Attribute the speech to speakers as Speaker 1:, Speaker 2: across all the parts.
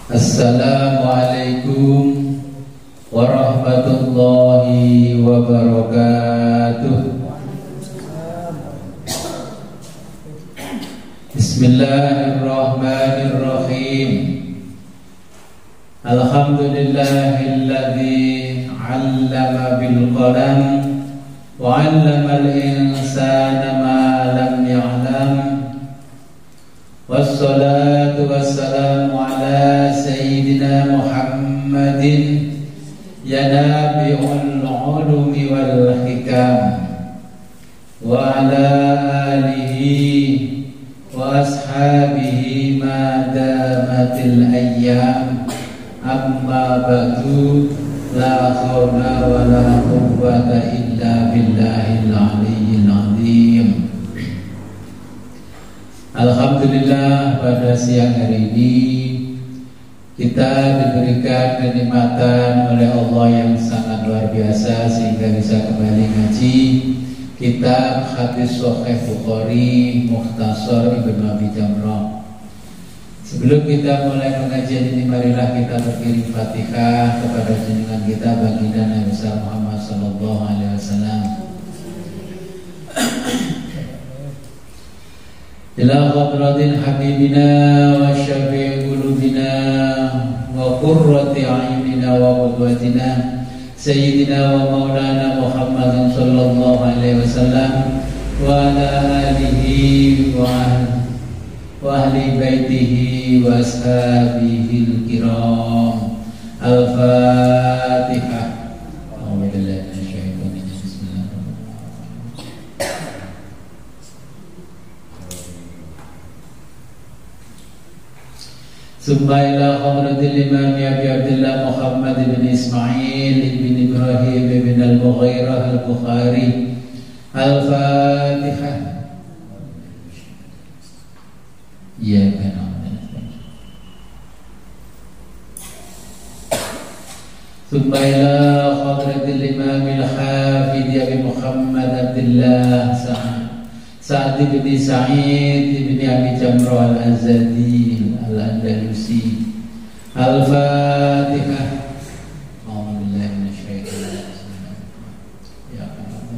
Speaker 1: Assalamualaikum warahmatullahi wabarakatuh. Bismillahirrahmanirrahim. Alhamdulillahilladzi 'allama bil qalam wa 'allamal insana ma lam ya'lam. Wassalatu wassalamu ala sayyidina Muhammadin ya nabi'ul ulumi wal hikam wa ala alihi wa ashabihi ma damatil ayyam. Amma ba'du, la hawla wa la quwwata illa billahil aliyyil azim. Alhamdulillah, pada siang hari ini kita diberikan kenikmatan oleh Allah yang sangat luar biasa sehingga bisa kembali ngaji kitab Hadis Sahih Bukhari Mukhtasar Ibnu Abi Jamrah. Sebelum kita mulai pengajian ini, marilah kita berkirim Fatihah kepada junjungan kita baginda Nabi Muhammad sallallahu alaihi wasallam. Ila hadratin habibina wa syafi'i qulubina wa qurrati a'yunina wa qudwatina sayyidina wa maulana Muhammadin sallallahu alaihi wasallam wa ala alihi wa ahli baitihi wa ashabihil kiram. Al-Fatihah. Summa ila hadratil imam Abi Abdullah Muhammad bin Ismail bin Ibrahim bin al-Mughirah al-Bukhari. Al-Fatihah. Ya kan. Summa ila hadratil imam al-Hafidh Abi Muhammad Abdullah Sa'd bin Sa'id bin Abi Jamrah al-Azadi Al-Andalusi. Al-Fatihah. A'udzubillahi minasyaitonir rajim. Ya Allah.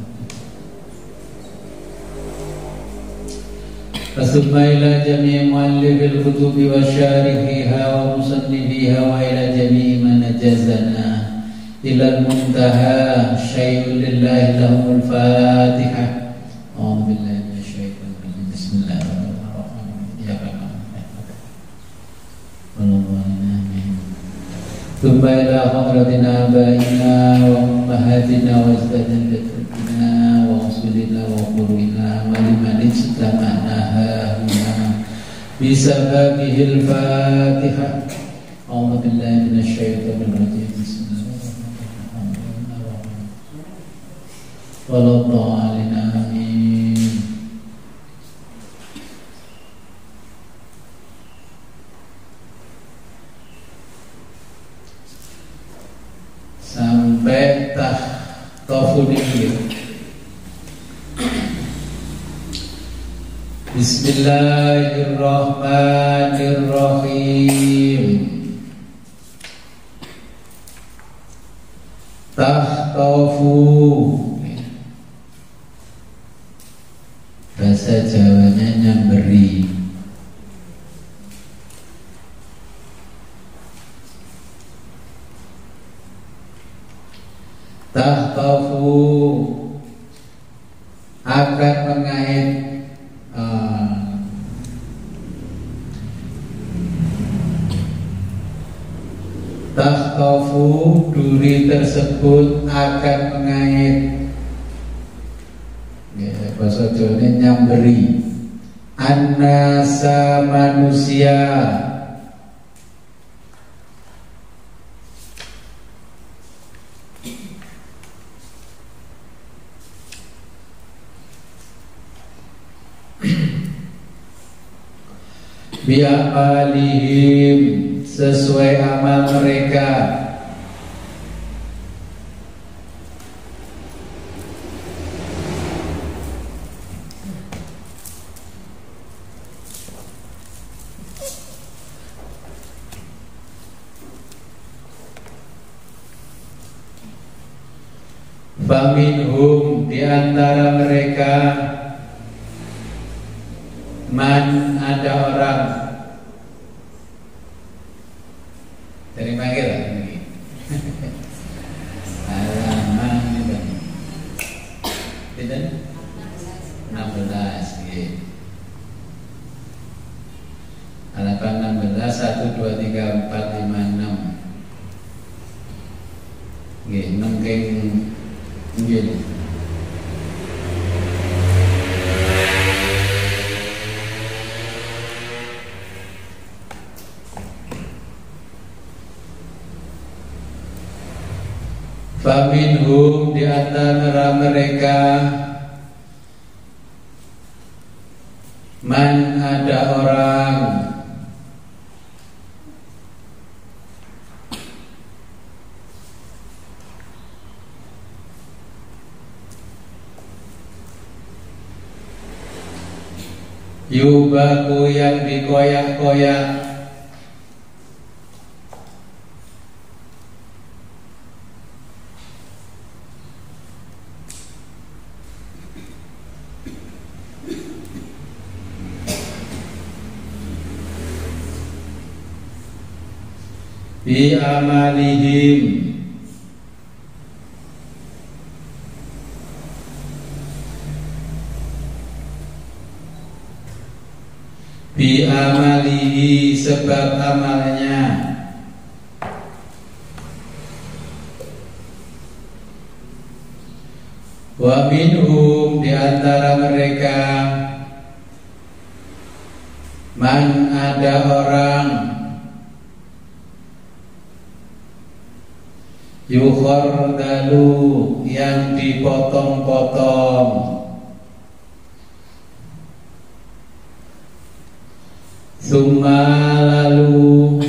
Speaker 1: Fasumma ila jami' muallifil kutubi wa syarihiha wa musannifiha wa ila jami' man najazana ila al-muntaha syai'un lillahi lahumul Fatihah. A'udzubillahi minasyaitonir rajim. Bismillahirrahmanirrahim. Ya Allah. Thumma ila hadratina abaina wa ummahatina wa azwajiنا wa usulina wa qurina wa liman istama'naha bisababihil Fatihah. A'udzu billahi minasyaitonir rajim. Bismillahirrahmanirrahim. Walladhdallin. Amin. Sampai tahtofudin. Bismillahirrahmanirrahim. Tahtofu, bahasa Jawanya nyamberi. Tahtofu akan mengait tahtofu duri tersebut akan mengait, ya, bahasa Jawanya nyamberi, annasa manusia. Bi'amalihim, sesuai amal mereka. Faminhum di antara mereka man ada orang dari manggil ini halaman ini tidak 16 gitu. Halaman 16 1 2 3 4 5 6 nggih nengking nggih. Faminhum di antara mereka man ada orang yubaku yang dikoyak-koyak bi amalihim bi amalihi sebab amalnya wa minhum di antara mereka man ada orang yukhardalu yang dipotong-potong summa lalu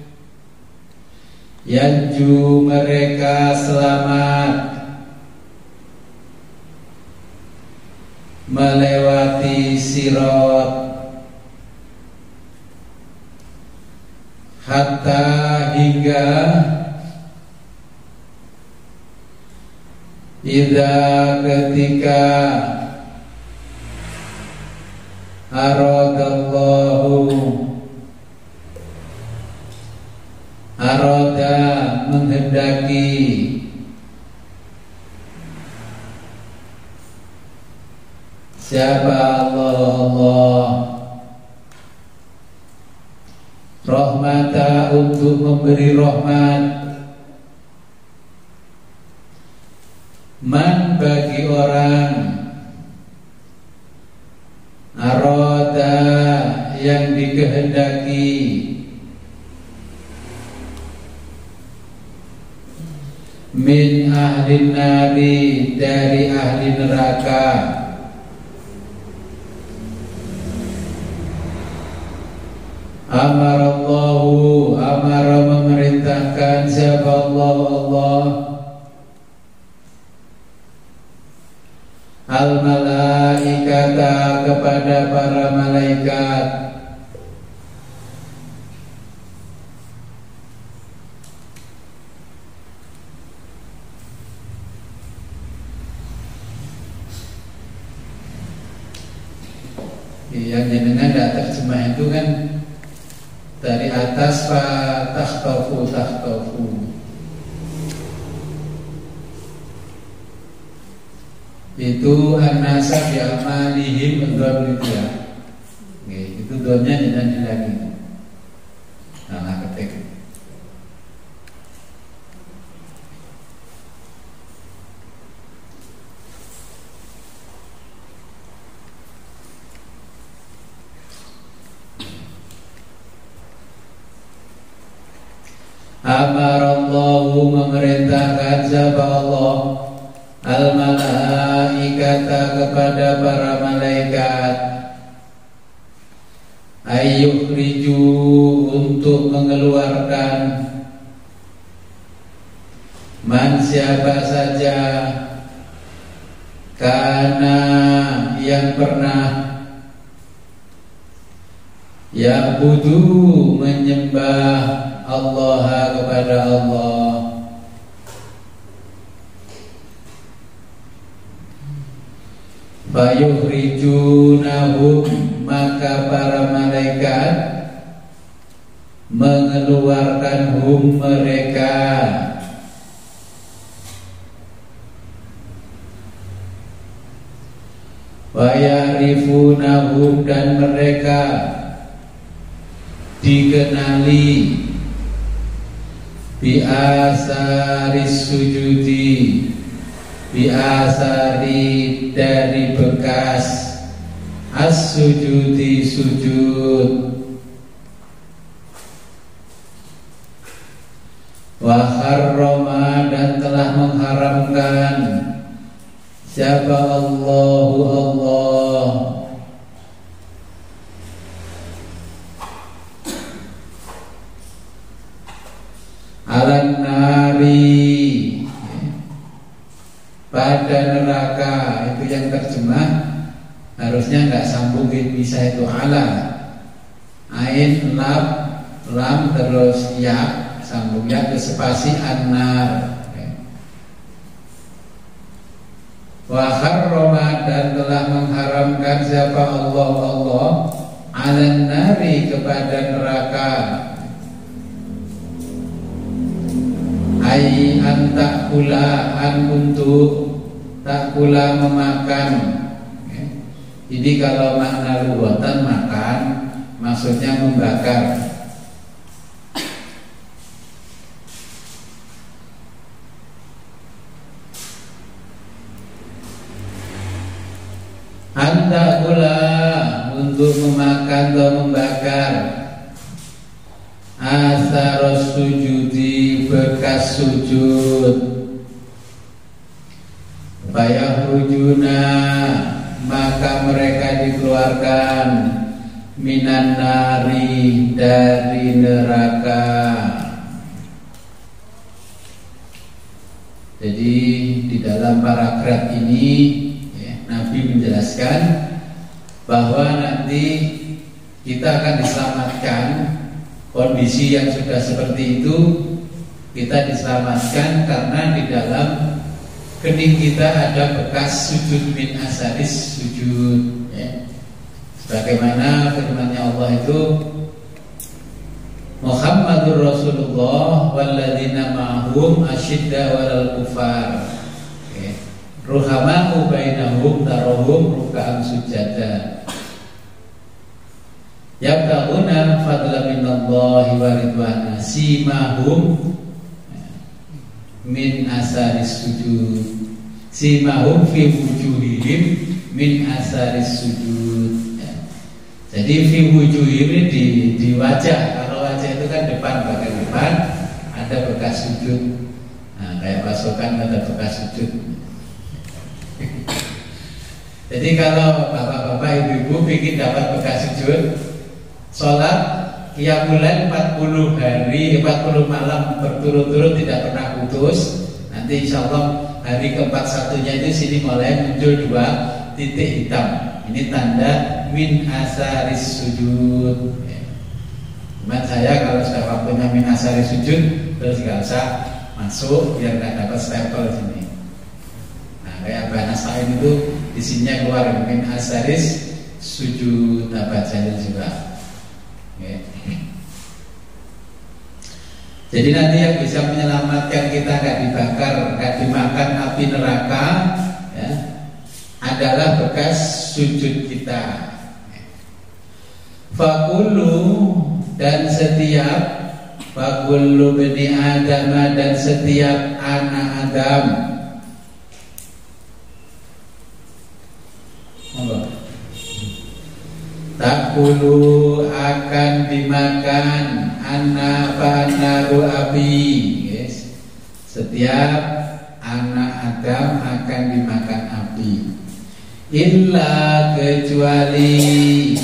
Speaker 1: yanju mereka selamat melewati sirat hatta hingga idza ketika aradallahu arada menghendaki siapa Allah rahmata untuk memberi rahmat man bagi orang arada yang dikehendaki min ahli nari dari ahli neraka amarallahu amara memerintahkan siapa Allah al malaikata kepada para malaikat yang jenengan tidak terjemah itu kan dari atas pak takhtafu itu an-nasa bi amalihim dzalika itu doanya jenengan lagi nah ketik amarallahu memerintahkan siapa Allah al-malaikata kepada para malaikat ayyukhriju untuk mengeluarkan man siapa saja karena yang pernah ya'budu menyembah Allah kepada Allah Fayukhrijunahum, maka para malaikat mengeluarkan mereka. Wayarifunahum, dan mereka dikenali biasaris sujudi, biasari dari bekas as-sujudi sujud, wa harrama, dan telah mengharamkan siapa Allahu Allah alan nari, pada neraka. Itu yang terjemah harusnya nggak sambungin bisa, itu ala, ain lam terus ya, sambung ya ke spasi an-nar. Wa harrama, dan telah mengharamkan siapa Allah alan nari, kepada neraka. Ai an takula, an untuk takula memakan. Jadi kalau makna lughatan makan, maksudnya membakar. An takula, untuk memakan atau membakar. Atharos sujudi, bekas sujud. Fayahrujuna, maka mereka dikeluarkan minan nari, dari neraka. Jadi di dalam paragraf ini Nabi menjelaskan bahwa nanti kita akan diselamatkan. Kondisi yang sudah seperti itu kita diselamatkan karena di dalam kening kita ada bekas sujud min asaris sujud, ya. Sebagaimana firman-Nya Allah itu, Muhammadur Rasulullah walladzina ma'hum asyidda walal kufar, ruhama'u bainahum tarohum ruka'an sujada yabtaguna fadla minallahi wa ridwana simahum min asaris sujud, simahum fi wujuhihim min asaris sujud, ya. Jadi fi wujuhihim di wajah. Kalau wajah itu kan depan, bagian depan ada bekas sujud. Nah, kayak pasokan ada bekas sujud. Jadi kalau bapak-bapak, ibu-ibu ingin dapat bekas sujud, sholat qiyamulail 40 hari, 40 malam berturut-turut tidak pernah putus. Nanti insya Allah hari ke-41-nya itu sini mulai muncul 2 titik hitam. Ini tanda min asaris sujud. Cuman saya kalau sudah waktunya min asaris sujud, terus nggak usah masuk biar nggak dapat stempel sini. Nah, kayak Banasa'in itu di sininya keluar min asaris sujud, apa jalil juga. Jadi nanti yang bisa menyelamatkan kita nggak dibakar, nggak dimakan api neraka, ya, adalah bekas sujud kita. Fakulu, dan setiap fakulu bani Adam, dan setiap anak Adam. Takulu, akan dimakan naru api, yes. Setiap anak Adam akan dimakan api, illa kecuali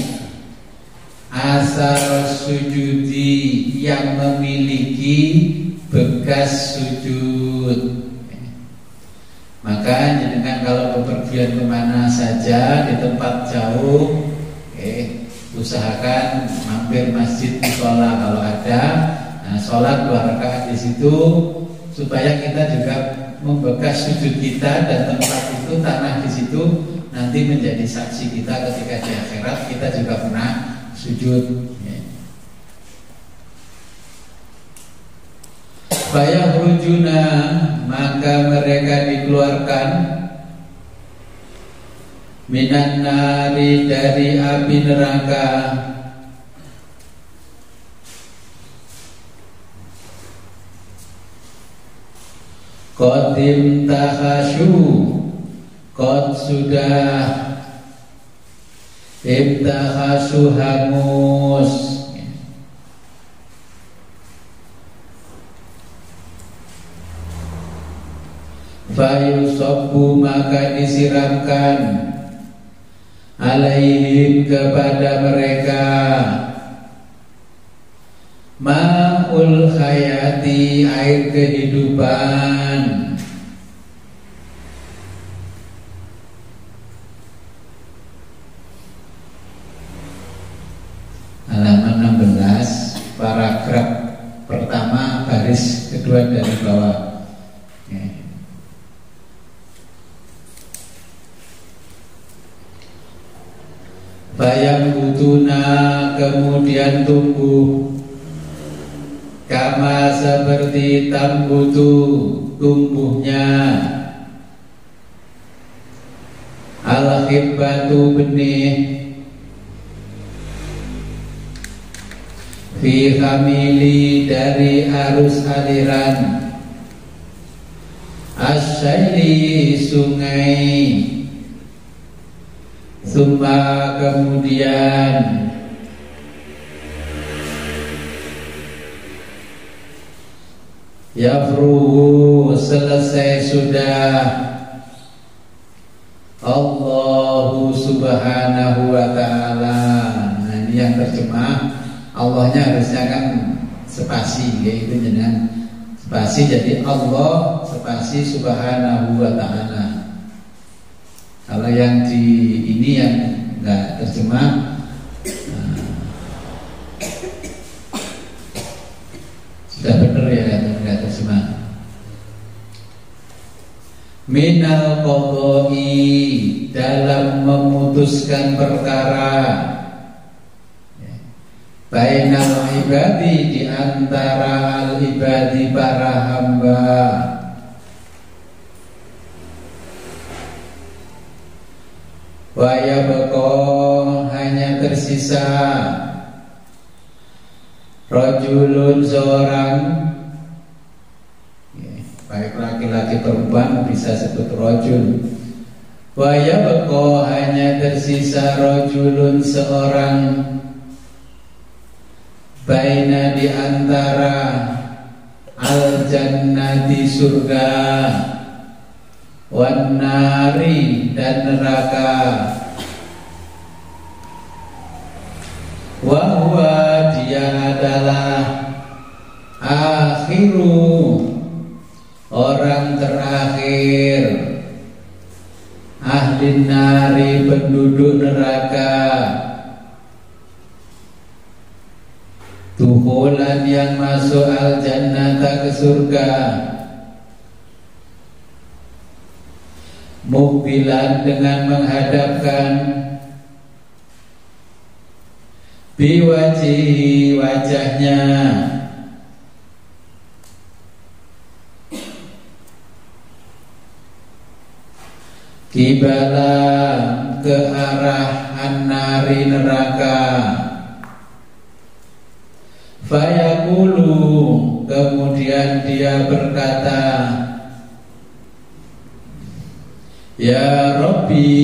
Speaker 1: asar sujudi, yang memiliki bekas sujud. Maka jenengan kalau bepergian kemana saja di tempat jauh, usahakan mampir masjid musola kalau ada. Nah, sholat 2 rakaat di situ supaya kita juga membekas sujud kita, dan tempat itu, tanah di situ nanti menjadi saksi kita ketika di akhirat kita juga pernah sujud. Fayakhrujuna, maka mereka dikeluarkan minan nari, dari api neraka, qad imtahasyu, qad sudah imtahasyu hangus, fayusabbu, maka disiramkan alaihim, kepada mereka ma'ul hayati, air kehidupan. Halaman 16, paragraf pertama, baris kedua dari bawah. Bayang butuna, kemudian tumbuh, kama, seperti tambutu, tumbuhnya, al-khibbatu, benih, fi hamili, dari arus aliran, asyaili, sungai, summa, kemudian, yafruhu, selesai sudah, Allahu subhanahu wa ta'ala. Nah, ini yang terjemah. Allahnya harusnya kan spasi, yaitu dengan spasi, jadi Allah spasi subhanahu wa ta'ala. Kalau yang di ini yang enggak terjemah, sudah benar ya, enggak terjemah. Minal qadha'i, dalam memutuskan perkara, bainal ibadi, di antara al-ibadi, para hamba. Wa yabqa, hanya tersisa, rajulun, seorang, baik laki-laki perempuan bisa sebut rajul. Wa yabqa, hanya tersisa, rajulun, seorang, baina, di antara, al-jannati, surga, wan nari, dan neraka. Wa huwa, dia adalah, akhiru, orang terakhir, ahli nari, penduduk neraka, tuhulan, yang masuk al-jannata, ke surga, mukbilan, dengan menghadapkan, biwajihi, wajahnya, kibala, ke arah an-nari, neraka, fayaqulu, kemudian dia berkata, ya Rabbi,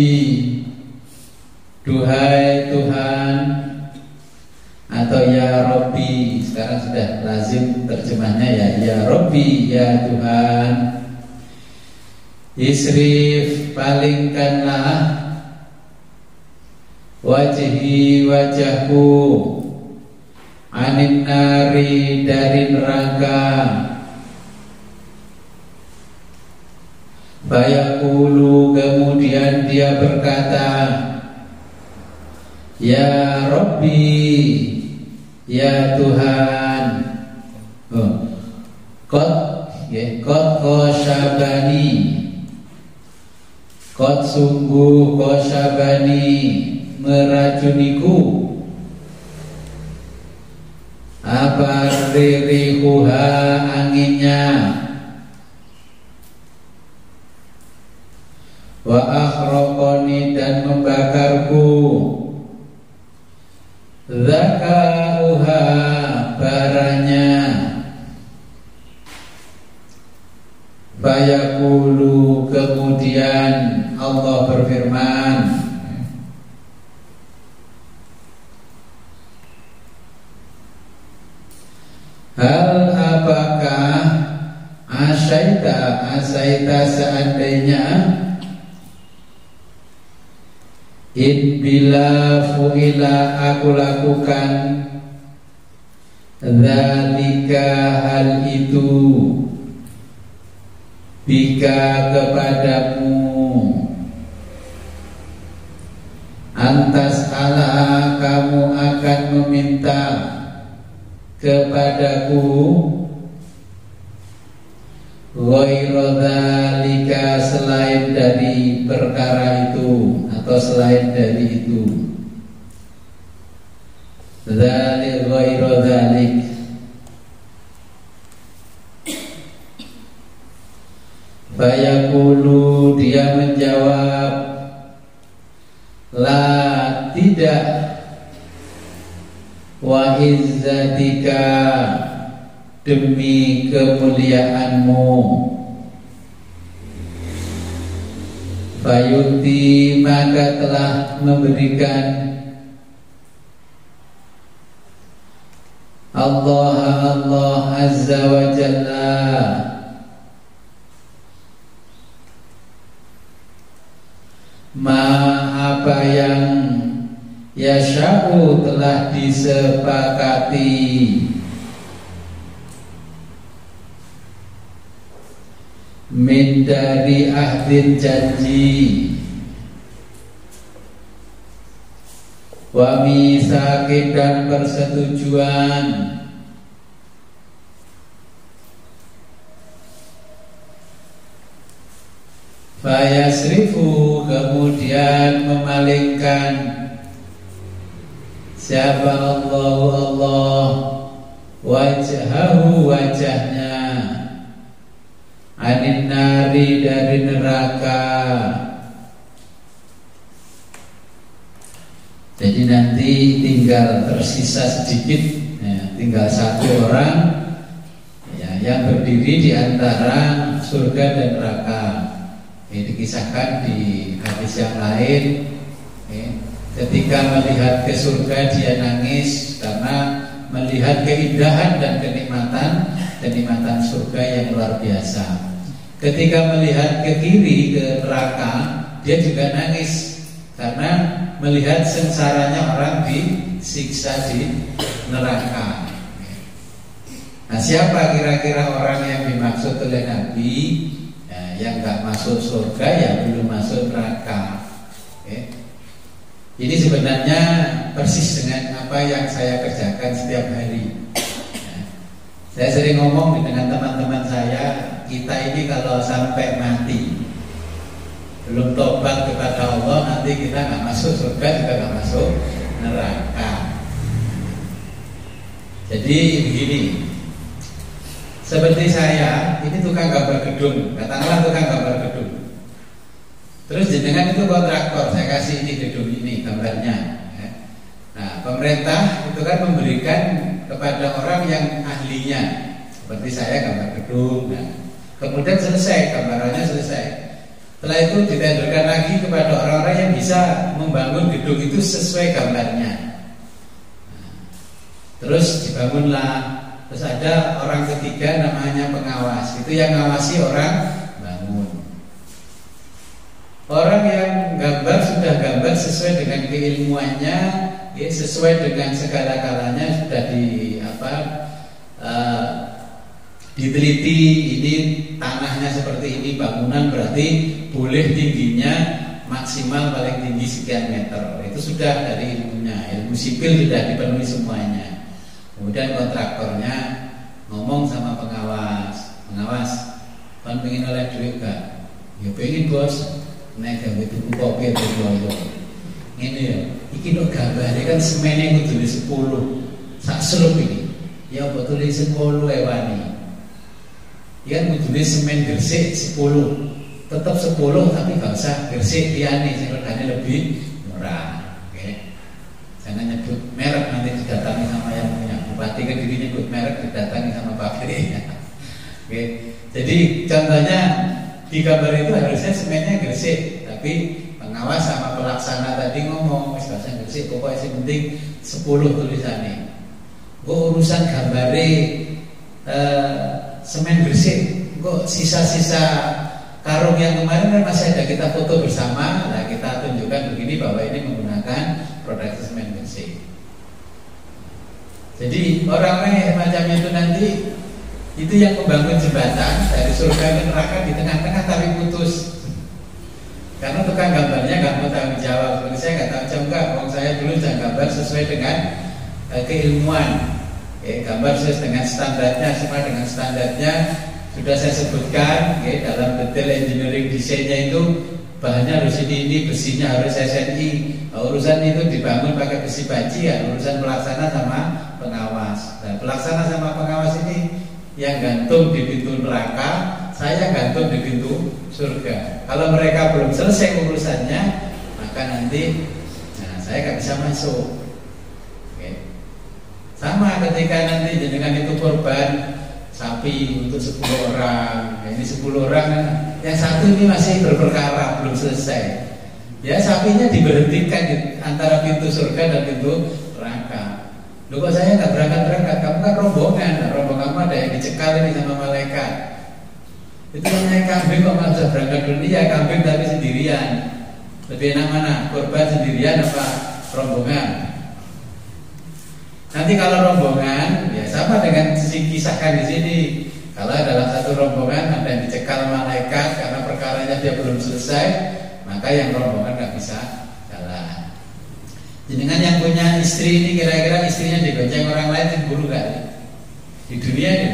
Speaker 1: duhai Tuhan, atau ya Rabbi, sekarang sudah lazim terjemahnya ya Rabbi, ya Tuhan, isrif, palingkanlah, wajhi, wajahku, anin nari, dari neraka. Fayaqulu, kemudian dia berkata, ya Rabbi, ya Tuhan, qad qasyabani, Qad sungguh qasyabani meracuniku apa ririhuha anginnya, wa akhraqani dan membakarku, zakauha baranya, fayaqulu kemudian Allah berfirman, hal apakah asaita seandainya in bila fu'ila aku lakukan dzalika hal itu bika kepadamu, antas ala kamu akan meminta kepadaku ghairu dzalika selain dari perkara itu atau selain dari itu, dzalik ghairu dzalik. Fayaqulu dia menjawab, la tidak, wa izzatika demi kemuliaanmu, fayuti maka telah memberikan Allah azza wa jalla ma apa yang yasha'u telah disepakati min dari ahdin janji, wa misakin dan persetujuan, fayasrifu kemudian memalingkan siapa Allah wajhahu wajahnya, anin nari dari neraka. Jadi nanti tinggal tersisa sedikit, ya, tinggal satu orang ya, yang berdiri di antara surga dan neraka. Ini dikisahkan di hadis yang lain, ya, ketika melihat ke surga dia nangis karena melihat keindahan dan kenikmatan surga yang luar biasa. Ketika melihat ke kiri ke neraka dia juga nangis karena melihat sengsaranya orang disiksa di neraka. Nah, siapa kira-kira orang yang dimaksud oleh Nabi? Yang nggak masuk surga ya belum masuk neraka. Ini sebenarnya persis dengan apa yang saya kerjakan setiap hari. Saya sering ngomong dengan teman-teman saya, kita ini kalau sampai mati belum tobat kepada Allah, nanti kita nggak masuk surga juga nggak masuk neraka. Jadi begini, seperti saya ini tukang gambar gedung, katakanlah tukang gambar gedung. Terus jenengan itu kontraktor, saya kasih ini gedung ini gambarnya. Nah, pemerintah itu kan memberikan kepada orang yang ahlinya, seperti saya gambar gedung. Nah, kemudian selesai gambarannya selesai. Setelah itu ditenderkan lagi kepada orang-orang yang bisa membangun gedung itu sesuai gambarnya. Nah, terus dibangunlah. Terus ada orang ketiga namanya pengawas. Itu yang ngawasi orang bangun. Orang yang gambar sudah gambar sesuai dengan keilmuannya, ya, sesuai dengan segala-galanya sudah diteliti. Ini tanahnya seperti ini, bangunan berarti boleh tingginya maksimal paling tinggi sekian meter. Itu sudah dari ilmunya. Ilmu sipil sudah dipenuhi semuanya. Kemudian kontraktornya ngomong sama pengawas, kan pengen oleh duit gak? Ya pengen bos. nek gawe tuku kopi atau loyo. Ngene ya, iki no gambare kan semene kudu 10. Sak selup iki. Ya apa tulis 10 ewani. Ya kudune semen gresik 10. Tetap 10 tapi gak usah gresik liyane sing regane lebih murah. Oke. Jangan nyebut merek nanti didatangi sama yang punya. Bupati Kediri nyebut merek didatangi sama pabriknya. Oke. Jadi contohnya di gambar itu harusnya semennya gresik, tapi pengawas sama pelaksana tadi ngomong wis bahasa gresik, pokoknya sing penting 10 tulisannya. Kok urusan gambare semen gresik, kok sisa-sisa karung yang kemarin kan masih ada kita foto bersama. Nah kita tunjukkan begini bahwa ini menggunakan produk semen gresik. Jadi orang-orang yang semacam itu nanti itu yang membangun jembatan dari surga ke neraka di tengah-tengah tapi putus. Karena tukang gambarnya nggak mau tanggung jawab. Seperti saya nggak tanggung jawab, kalau saya dulu jangan gambar sesuai dengan keilmuan. Gambar sesuai dengan standarnya, sama dengan standarnya sudah saya sebutkan. Dalam detail engineering desainnya itu bahannya harus ini, besinya harus SNI. Urusan itu dibangun pakai besi baji ya, urusan pelaksana sama pengawas. Nah, pelaksana sama pengawas ini yang gantung di pintu neraka, saya gantung di pintu surga. Kalau mereka belum selesai urusannya, maka nanti saya nggak bisa masuk. Oke. Sama ketika nanti jenengan itu korban sapi untuk 10 orang. Ini 10 orang, yang satu ini masih berperkara belum selesai. Ya sapinya diberhentikan di antara pintu surga dan pintu neraka. Loh kok saya nggak berangkat-berangkat? Kamu kan rombongan, rombongan ada yang dicekal ini sama malaikat. Itu yang naik kambing kok nggak bisa berangkat dulu? Ya kambing tapi sendirian. Lebih enak mana? Korban sendirian apa rombongan? Nanti kalau rombongan, ya sama dengan kisahkan di sini. Kalau dalam satu rombongan ada yang dicekal malaikat karena perkaranya dia belum selesai, maka yang rombongan nggak bisa jalan. Jenengan yang punya istri ini kira-kira istrinya digonceng orang lain cemburu gak? Di dunia ini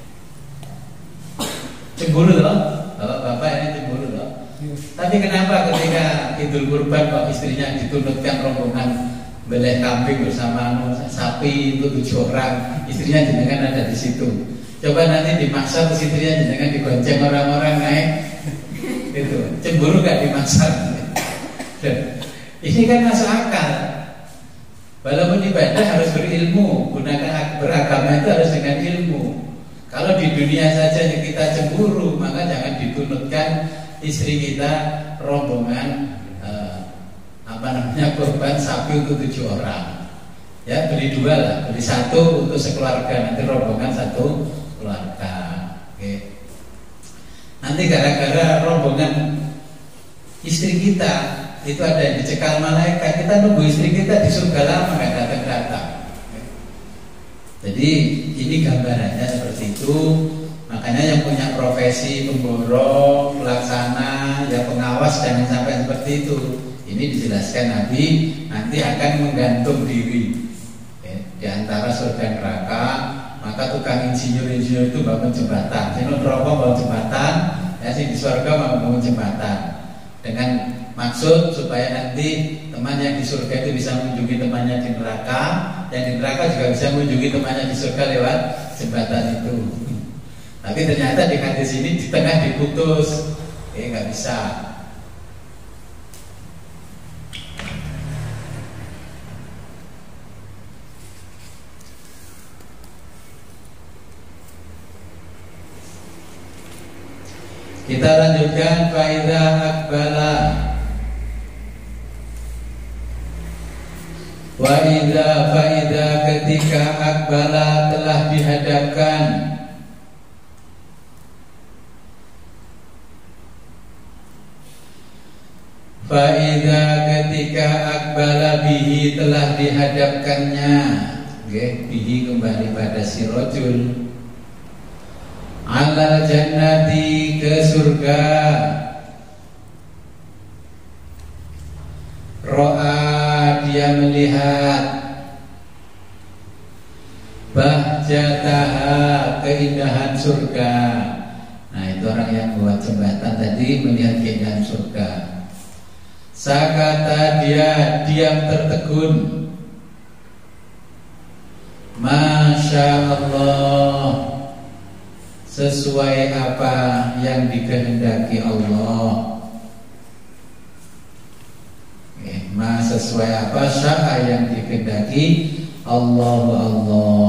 Speaker 1: cemburu loh, bapak ini cemburu loh. Tapi kenapa ketika Idul Kurban kok istrinya dituntutkan rombongan beleh kambing bersama sapi itu 7 orang, istrinya jenengan ada di situ. Coba nanti dimaksa ke istrinya jenengan digonceng orang-orang naik, itu cemburu gak dimaksa? Ini kan masuk akal. Walaupun ibadah harus berilmu, gunakan beragama itu harus dengan ilmu. Kalau di dunia saja kita cemburu, maka jangan ditunutkan istri kita rombongan korban sapi untuk 7 orang. Ya beli 2 lah, beli 1 untuk sekeluarga, nanti rombongan 1 keluarga. Oke. Nanti gara-gara rombongan istri kita itu ada yang dicekal malaikat, kita nunggu istri kita di surga lama nggak datang-datang. Jadi ini gambarannya seperti itu. Makanya yang punya profesi pemborong, pelaksana, ya pengawas jangan sampai seperti itu. Ini dijelaskan Nabi nanti akan menggantung diri di antara surga neraka. Maka tukang insinyur-insinyur itu bangun jembatan. Sinun rokok bangun jembatan, ya sing di surga bangun jembatan dengan maksud supaya nanti teman yang di surga itu bisa mengunjungi temannya di neraka, yang di neraka juga bisa mengunjungi temannya di surga lewat jembatan itu. Tapi ternyata di hadis ini di tengah diputus, nggak bisa. Kita lanjutkan faida akbala. Wa idza faida ketika akbala telah dihadapkan, faida ketika akbala bihi telah dihadapkannya, bihi kembali pada si rajul, alal jannati ke surga, ro'a dia melihat, bahjataha keindahan surga. Nah itu orang yang buat jembatan tadi melihat keindahan surga. Sakata, dia diam tertegun. Masya Allah, sesuai apa yang dikehendaki Allah. Sesuai apa sya'a yang dikehendaki Allah.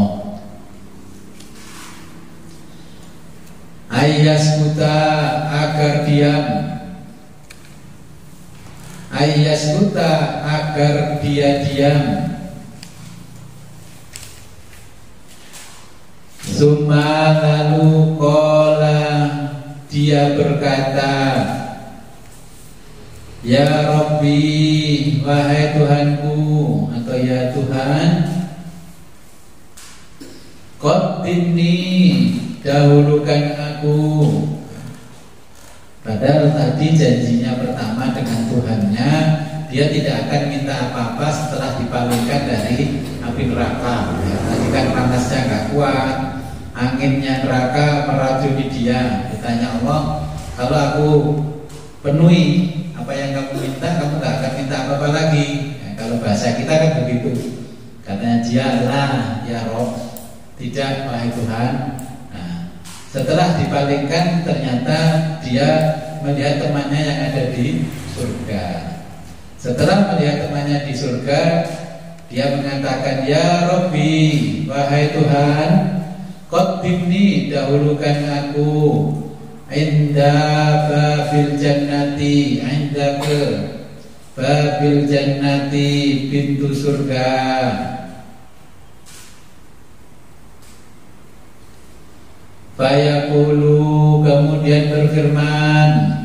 Speaker 1: Ayyaskuta, agar diam. Ayyaskuta, agar dia diam. Summa, lalu qala, dia berkata, ya Rabbi, wahai Tuhanku, atau ya Tuhan, qaddimni, dahulukan aku. Padahal tadi janjinya pertama dengan Tuhannya, dia tidak akan minta apa-apa setelah dipalingkan dari api neraka. Ya, tadi kan panasnya nggak kuat, anginnya neraka meracuni dia. Ditanya Allah, kalau aku penuhi apa yang kamu minta, kamu nggak akan minta apa-apa lagi. Ya, kalau bahasa kita kan begitu. Katanya dia lah, ya Rob, tidak, wahai Tuhan. Setelah dipalingkan, ternyata dia melihat temannya yang ada di surga. Setelah melihat temannya di surga, dia mengatakan, ya Rabbi, wahai Tuhan, qaddimni, dahulukan aku, inda babil jannati, inda ke babil jannati, pintu surga. Fayaqulu, kemudian berfirman,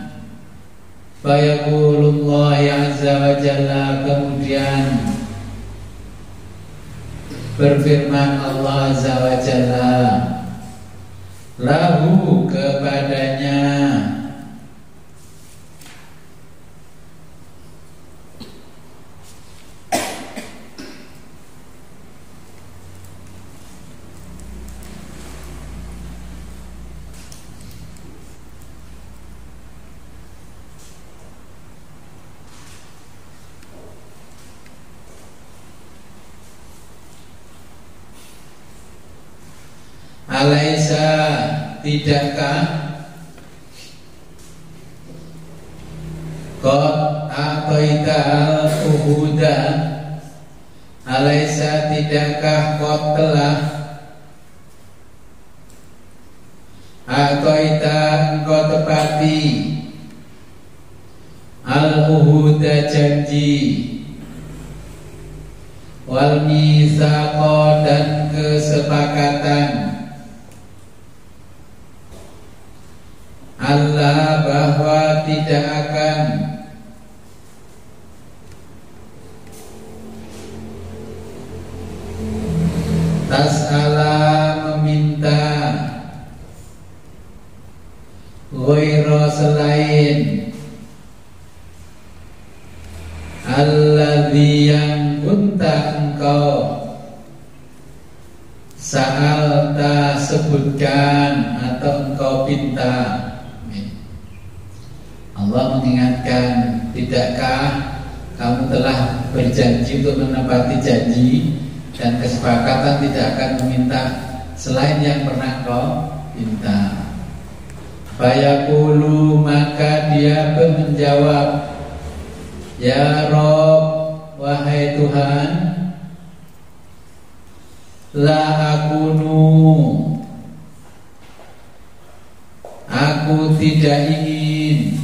Speaker 1: Fayaqulullah azza wa jalla, kemudian berfirman Allah azza wa jalla, lahu, kepadanya, alaisa, tidakkah qad ataita al-uhuda, alaisa, tidakkah qad telah ataita, engkau tepati al-uhuda, janji, wal mitsaqa, dan kesepakatan, Allah, bahwa tidak akan tas'ala, meminta, ghaira, selain, alladzi, yang kunta engkau sa'alta, sebutkan atau engkau pinta. Allah mengingatkan, tidakkah kamu telah berjanji untuk menepati janji dan kesepakatan tidak akan meminta selain yang pernah kau minta. Fayaqulu, maka dia menjawab, ya Rob, wahai Tuhan, la akunu, aku tidak ingin,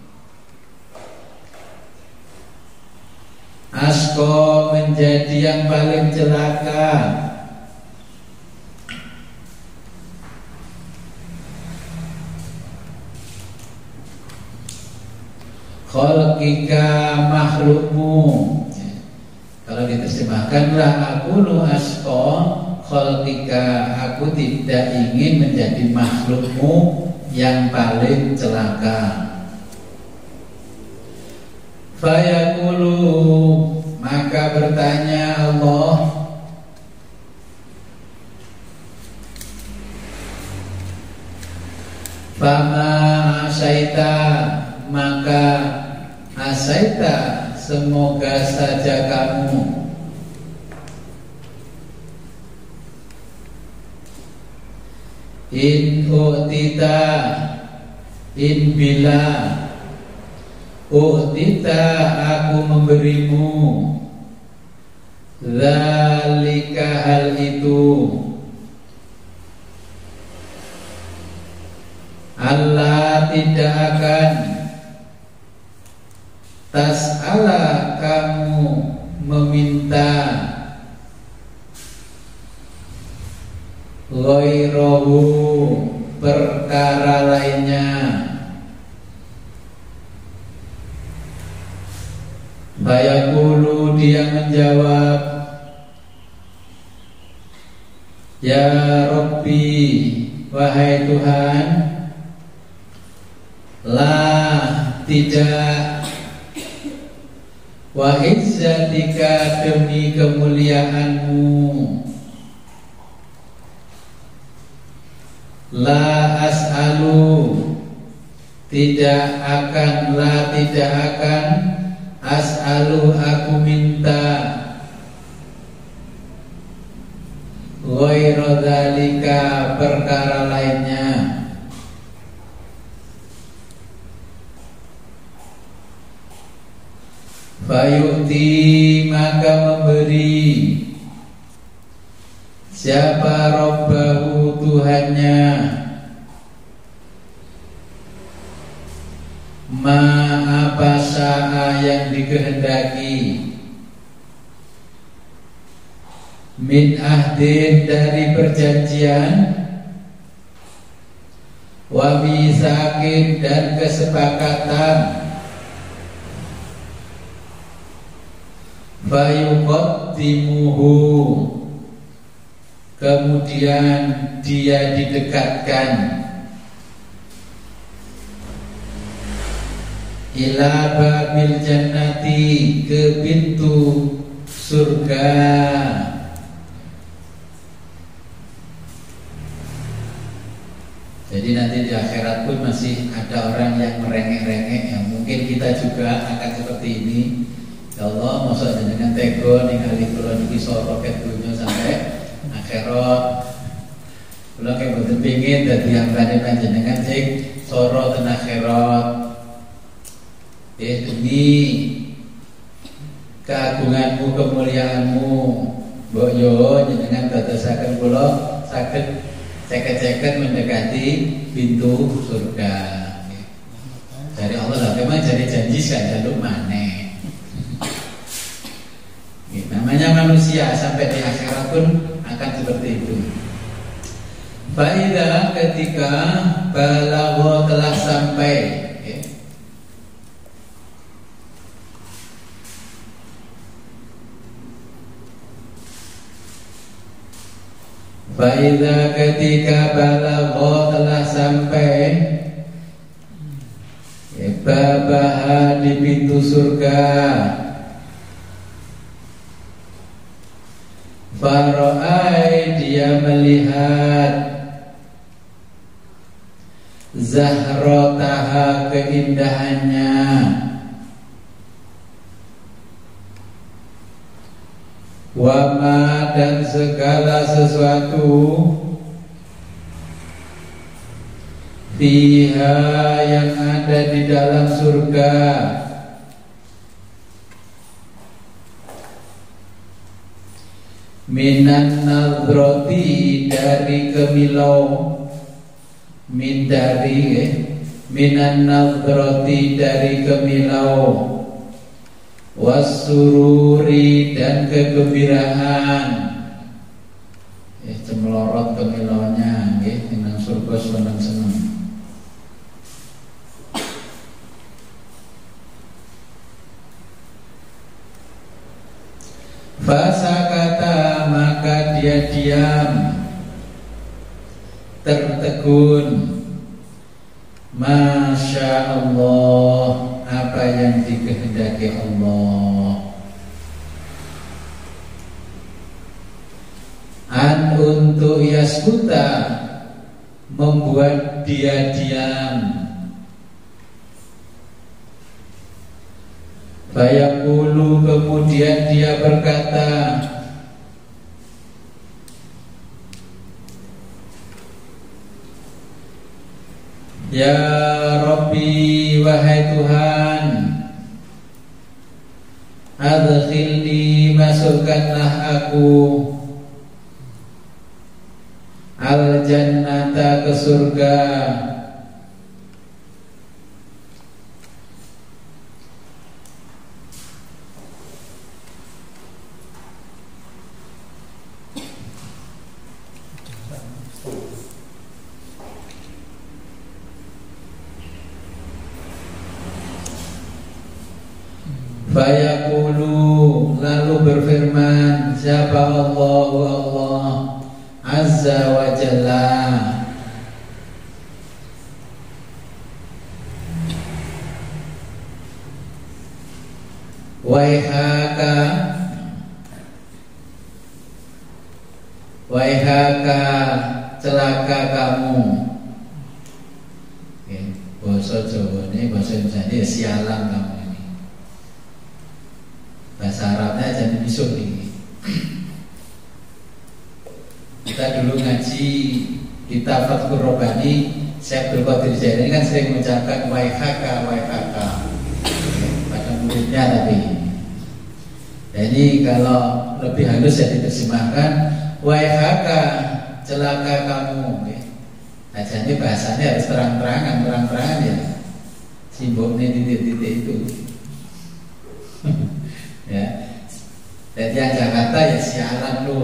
Speaker 1: asko, menjadi yang paling celaka, khalqika, makhlukmu. Kalau diterjemahkan, la akunu asko khalqika, aku tidak ingin menjadi makhlukmu yang paling celaka. Fayaqulu, maka bertanya Allah, fama asaita, maka asaita, semoga saja kamu in utita, in bila utita aku memberimu zalika hal itu, Allah tidak akan tas'ala kamu meminta ghairahu perkara lainnya. Bayaqulu, dia menjawab, ya Rabbi, wahai Tuhan, la tidak, wa izzatika, demi kemuliaanmu, la as'alu, tidak akan, la tidak akan, as'alu aku minta, ghairu dzalika perkara lainnya. Fayu'ti, maka memberi siapa Rabbahu, Tuhannya, ma apa syaa yang dikehendaki, min ahdin dari perjanjian, wa misakin dan kesepakatan, fayuqaddimuhu, kemudian dia didekatkan, ila babil jannati, ke pintu surga. Jadi nanti di akhirat pun masih ada orang yang merengek-rengek, yang mungkin kita juga akan seperti ini. Ya Allah, masa dengan tego ningali kula niki soro ket dunya sampai akhirat. Kula kek boten pengin dadi hambane panjenengan sing soro ten akhirat. Demi keagunganmu, kemuliaanmu, mbok yo jenengan dadosaken kula saged ceket-ceket mendekati pintu surga. Dari Allah lah, memang jadi janji sekali jaluk maneh. Namanya manusia, sampai di akhirat pun akan seperti itu. Faidah, ketika balagho telah sampai, faidah ketika balagho telah sampai, babaha di pintu surga, faro'ai dia melihat, zahrotaha keindahannya, wama dan segala sesuatu, fiha yang ada di dalam surga, minan nadhroti dari kemilau, min dari minan nadhroti dari kemilau, wasururi dan kegembiraan, cemlorot kemilaunya, nang surga seneng-seneng. Fasakata, maka dia diam, tertegun. Masya Allah, apa yang dikehendaki Allah. An untuk yaskuta, membuat dia diam. Fayaqulu, kemudian dia berkata, Ya Rabbi, wahai Tuhan, adkhilni, masukkanlah aku, al-jannata, ke surga. Fayaqulu, lalu berfirman siapa Allah Azza wa Jalla, waihaka, celaka kamu. Bahasa Jawa ini, bahasa Indonesia ini sialan kamu. Bahasa Arabnya jadi bisul nih. Kita dulu ngaji kitab Fathur Rabbani, Syekh Abdul Qadir Jailani ini kan sering mengucapkan waihaka pada muridnya tapi. Jadi kalau lebih halus ya diterjemahkan waihaka, celaka kamu. Nah, jadi bahasanya harus terang-terangan ya. Simbolnya titik-titik itu. Ya, jadi yang Jakarta ya sialan lu.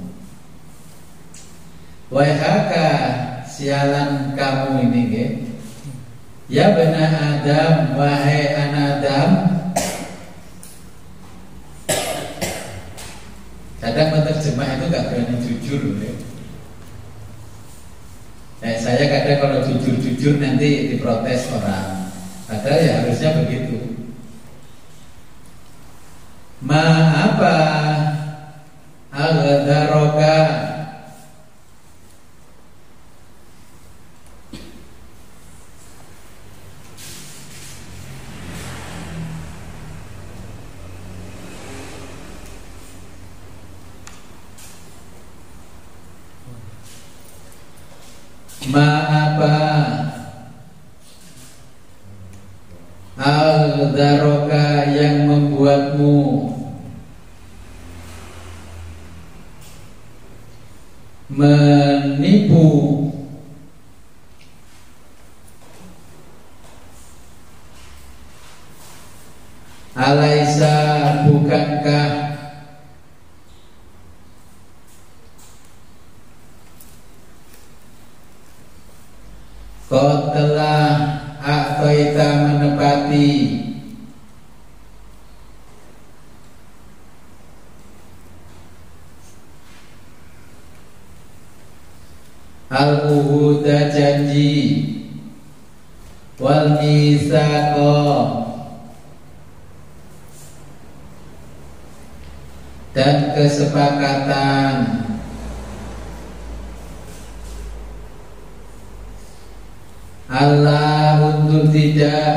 Speaker 1: Waihaka, sialan kamu ini, ya bani Adam, wahai anak Adam. Kadang penerjemah itu gak berani jujur, saya kadang kalau jujur nanti diprotes orang. Padahal ya harusnya begitu. Apa aghdaroka, apa aghdaroka yang membuatmu menipu, alaisa, bukankah kau telah a'taita, menepati, al-uhuda, janji, wal misaqo, dan kesepakatan, Allah untuk tidak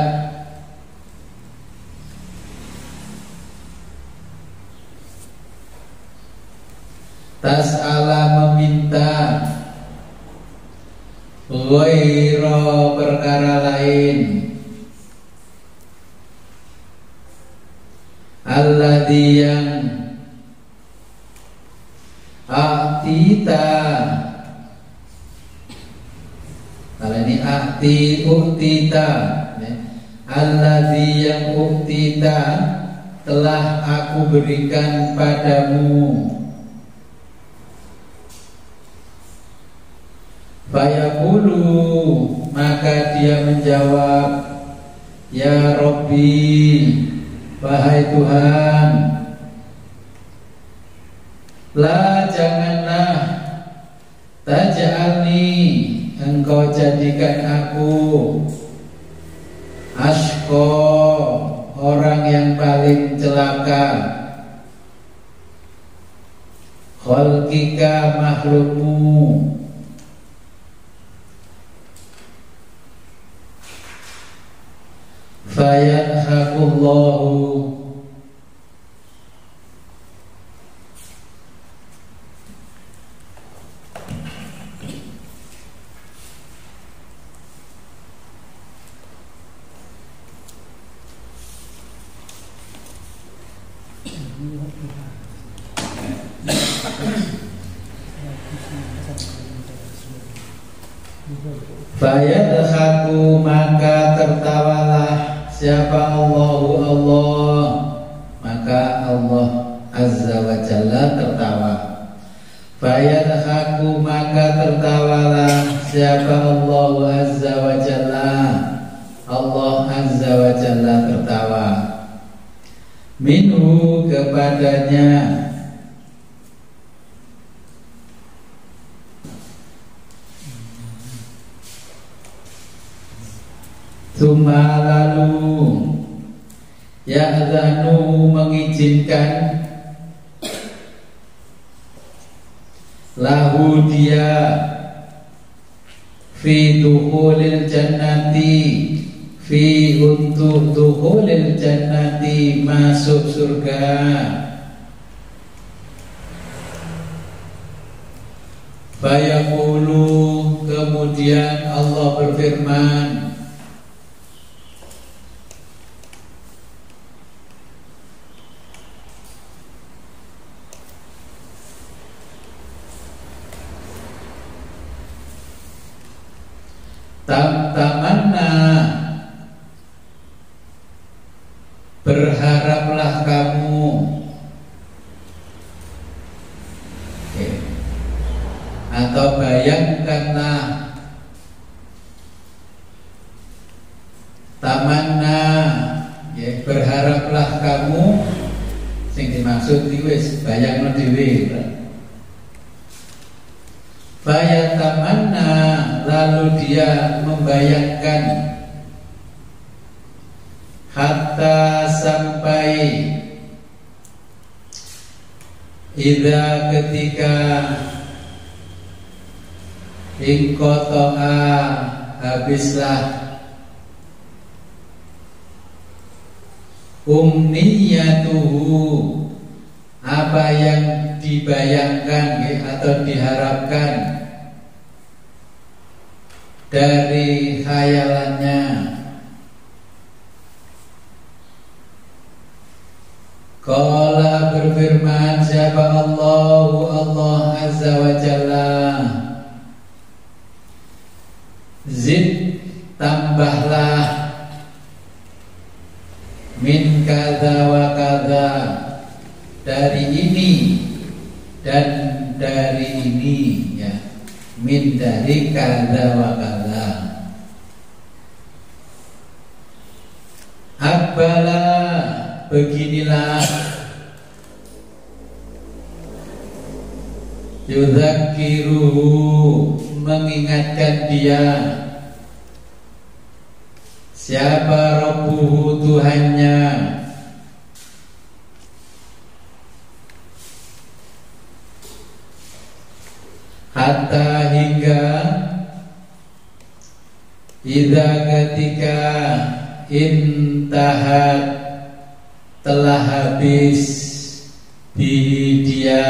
Speaker 1: tas'ala, meminta, ghaira, perkara lain, alladzi, yang a'tita, kalau ini u'tita, alladzi, yang u'tita, telah aku berikan padamu. Fayaqulu, maka dia menjawab, Ya Rabbi, wahai Tuhan, la, janganlah, taj'alni, engkau jadikan aku, ashqa, orang yang paling celaka, khalqika, makhlukmu, fayadhakullahu, Fayadhaku maka tertawalah siapa Allahu Allah, maka Allah Azza wa Jalla tertawa. Fayadhaku maka tertawalah siapa Allah Azza wa Jalla, Allah Azza wa Jalla tertawa. Minhu kepadanya, Tsumma lalu ya'zanu mengizinkan lahu dia fi dukhulil jannati, fi untuk dukhulil jannati masuk surga. Fayaqulu kemudian Allah berfirman, tamanna berharaplah kamu, atau bayangkanlah, tamanna berharaplah kamu, sing dimaksud wis bayangno dhewe. Fayatamanna lalu dia membayangkan, hatta sampai idza ketika ingkotoa habislah umniyatuhu apa yang dibayangkan atau diharapkan dari khayalannya. Qala berfirman siapa Allah Azza wa Jalla, zid tambahlah, min kadza wa kadza dari ini dan dari ini, ya, min dari kadza wa kadza. Akbala beginilah, yudzakiruhu mengingatkan dia, siapa Rabbuhu Tuhannya, hatta hingga idza ketika intahat telah habis bihi dia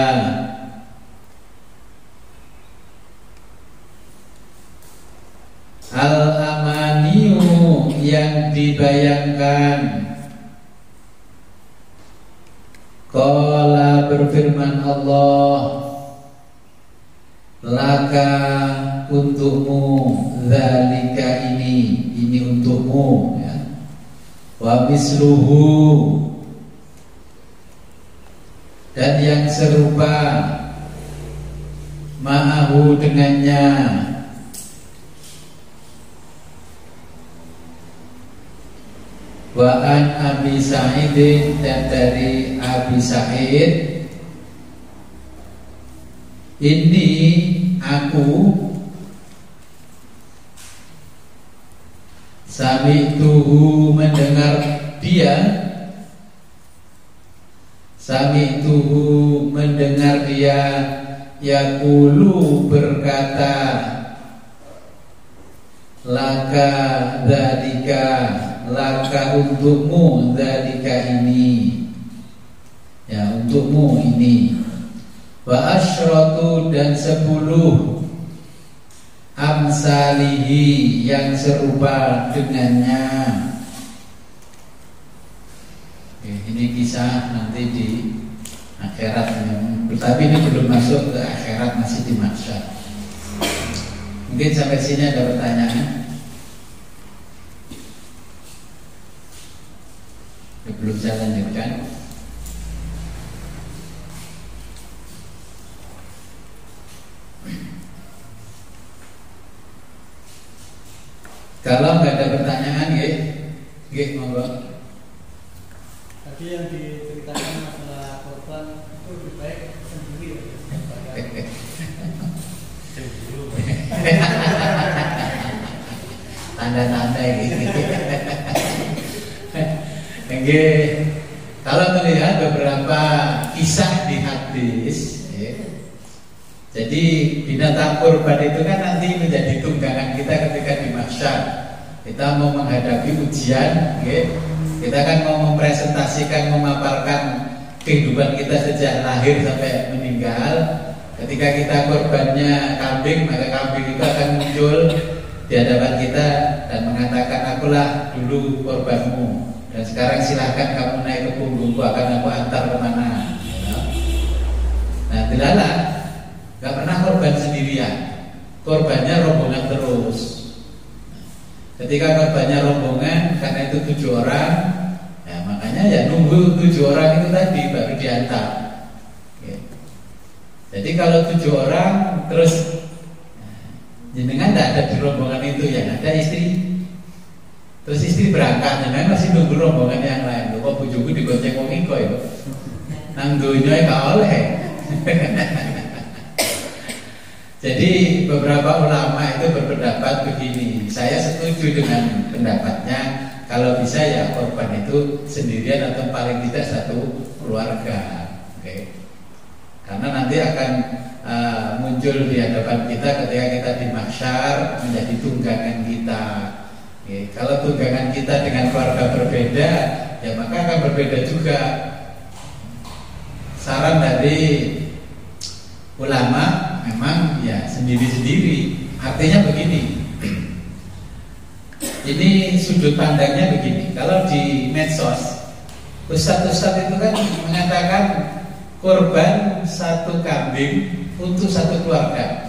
Speaker 1: al-amaniyu yang dibayangkan. Qala berfirman Allah, laka untukmu, zalika ini untukmu, ya. Wa misluhu dan yang serupa, ma'ahu dengannya, wa an Abi Sa'id dan dari Abi Sa'id, ini aku sami'tuhu mendengar dia, sami'tuhu mendengar dia, yaqulu berkata, laka dzalika, laka untukmu, dzalika ini, ya untukmu ini, wa asyratu dan 10 amsalihi yang serupa dengannya. Ini kisah nanti di akhirat, tapi ini belum masuk ke akhirat, masih di mahsyar. Mungkin sampai sini ada pertanyaan. Belum saya lanjutkan. Kalau nggak ada pertanyaan, monggo.
Speaker 2: Tadi yang diceritakan masalah korban itu lebih baik sendiri ya.
Speaker 1: Tanda-tanda gitu. Kalau melihat beberapa kisah di hadis, jadi binatang kurban itu kan nanti menjadi tunggangan kita ketika di mahsyar. Kita mau menghadapi ujian, kita kan mau mempresentasikan, memaparkan kehidupan kita sejak lahir sampai meninggal. Ketika kita korbannya kambing, maka kambing itu akan muncul di hadapan kita dan mengatakan, akulah dulu korbanmu, dan sekarang silahkan kamu naik ke punggungku, akan aku antar kemana. Nah, tidaklah, gak pernah korban sendirian, korbannya rombongan terus. Ketika korbannya rombongan, karena itu 7 orang, ya makanya ya nunggu 7 orang itu tadi baru diantar. Jadi kalau 7 orang terus jenengan tidak ada di rombongan itu, yang ada istri. Terus istri berangkat, jenengan masih nunggu rombongan yang lain. Kok bojoku digonceng wong iko ya. Nang donya gak oleh. Jadi beberapa ulama itu berpendapat begini. Saya setuju dengan pendapatnya, kalau bisa ya korban itu sendirian atau paling tidak satu keluarga. Karena nanti akan muncul di hadapan kita ketika kita di mahsyar menjadi tunggangan kita. Kalau tunggangan kita dengan keluarga berbeda, ya maka akan berbeda juga. Saran dari ulama memang ya sendiri-sendiri. Artinya begini, ini sudut pandangnya begini. Kalau di medsos, ustadz-ustadz itu kan mengatakan korban satu kambing untuk satu keluarga.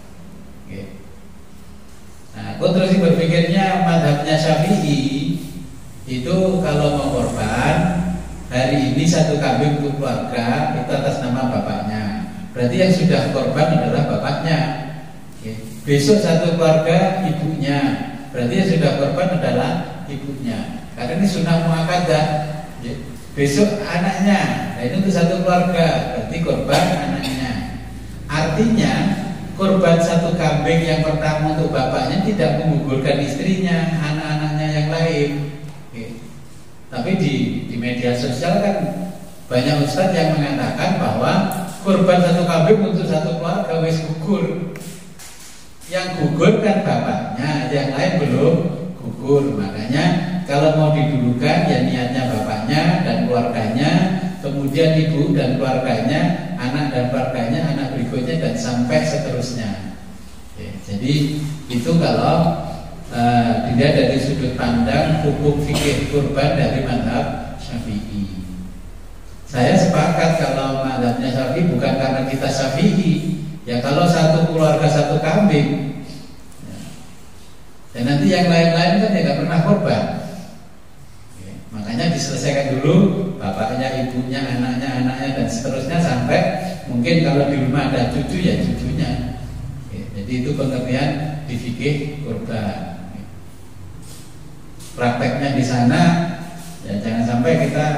Speaker 1: Nah, aku terus berpikirnya madhabnya Syafi'i itu kalau mau korban hari ini satu kambing untuk keluarga itu atas nama bapaknya. Berarti yang sudah korban adalah bapaknya. Besok satu keluarga ibunya. Berarti yang sudah korban adalah ibunya. Karena ini sunnah muakkadah. Besok anaknya. Nah, ini untuk satu keluarga. Berarti korban anaknya. Artinya korban satu kambing yang pertama untuk bapaknya tidak menggugurkan istrinya, anak-anaknya yang lain. Tapi di media sosial kan banyak ustadz yang mengatakan bahwa korban satu kambing untuk satu keluarga wis gugur. Yang gugur kan bapaknya, yang lain belum gugur. Makanya kalau mau didulukan ya niatnya bapaknya dan keluarganya, kemudian ibu dan keluarganya, anak dan keluarganya, anak berikutnya dan sampai seterusnya. Jadi itu kalau dilihat dari sudut pandang hukum fikih kurban dari mazhab Syafi'i. Saya sepakat kalau mazhabnya Syafi'i bukan karena kita Syafi'i. Ya kalau satu keluarga satu kambing, dan nanti yang lain-lain kan tidak pernah korban. Makanya diselesaikan dulu bapaknya, ibunya, anaknya dan seterusnya sampai mungkin kalau di rumah ada cucu ya cucunya. Jadi itu pengertian di fikih kurban. Prakteknya di sana ya jangan sampai kita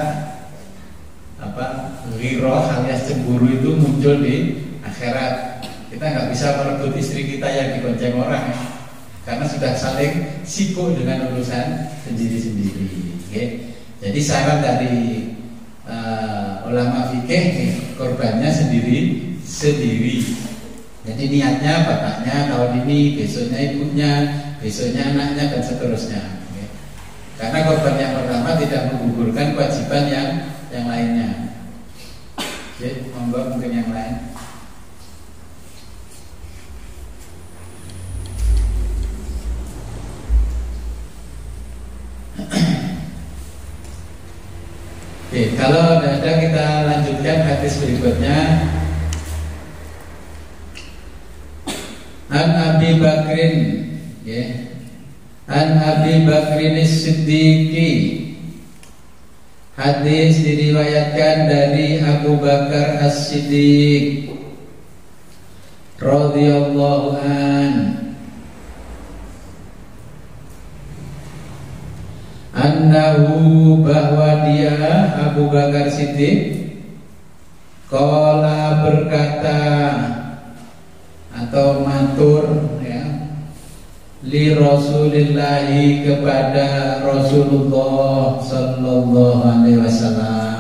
Speaker 1: ghiroh alias cemburu itu muncul di akhirat. Kita nggak bisa merebut istri kita yang digonceng orang karena sudah saling sibuk dengan urusan sendiri-sendiri. Jadi saran dari ulama fikih korbannya sendiri-sendiri. Jadi niatnya bapaknya tahun ini, besoknya ibunya, besoknya anaknya dan seterusnya. Karena korban yang pertama tidak menggugurkan kewajiban yang lainnya. Oke, monggo mungkin yang lain. Oke, kalau tidak ada kita lanjutkan hadis berikutnya. An Abi Bakrin, ya. An Abi Bakrin As-Siddiqi. Hadis diriwayatkan dari Abu Bakar As-Siddiq radhiyallahu an. Annahu, bahwa dia Abu Bakar Siddiq qala, berkata atau matur, ya, li Rasulillahi, kepada Rasulullah sallallahu alaihi wasallam.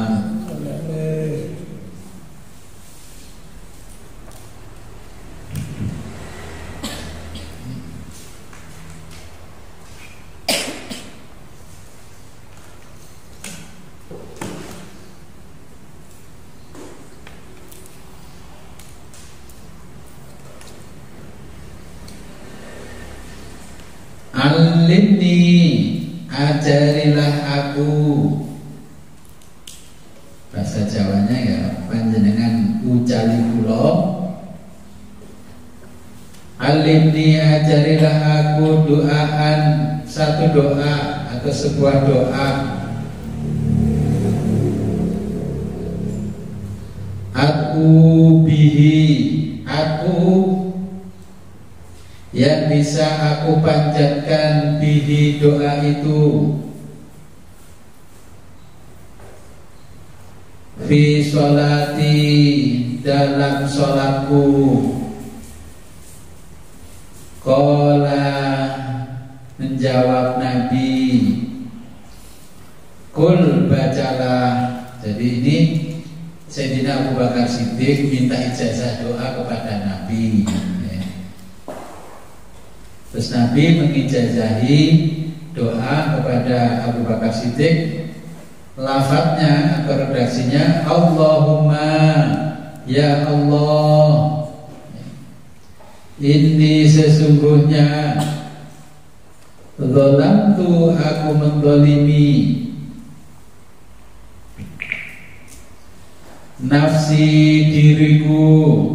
Speaker 1: Alimni, ajarilah aku. Bahasa Jawanya ya, panjenengan ucali kula. Alimni, ajarilah aku doaan, satu doa atau sebuah doa. Aku bihi, aku yang bisa aku panjatkan bihi, doa itu, fi sholati, dalam sholatku. Qala, menjawab Nabi, kul, bacalah. Jadi ini Sayyidina Abu Bakar Siddiq minta ijazah doa kepada Nabi. Terus Nabi mengijazahi doa kepada Abu Bakar Siddiq. Lafadznya atau redaksinya Allahumma, ya Allah, ini sesungguhnya zalamtu, aku menzalimi nafsi, diriku,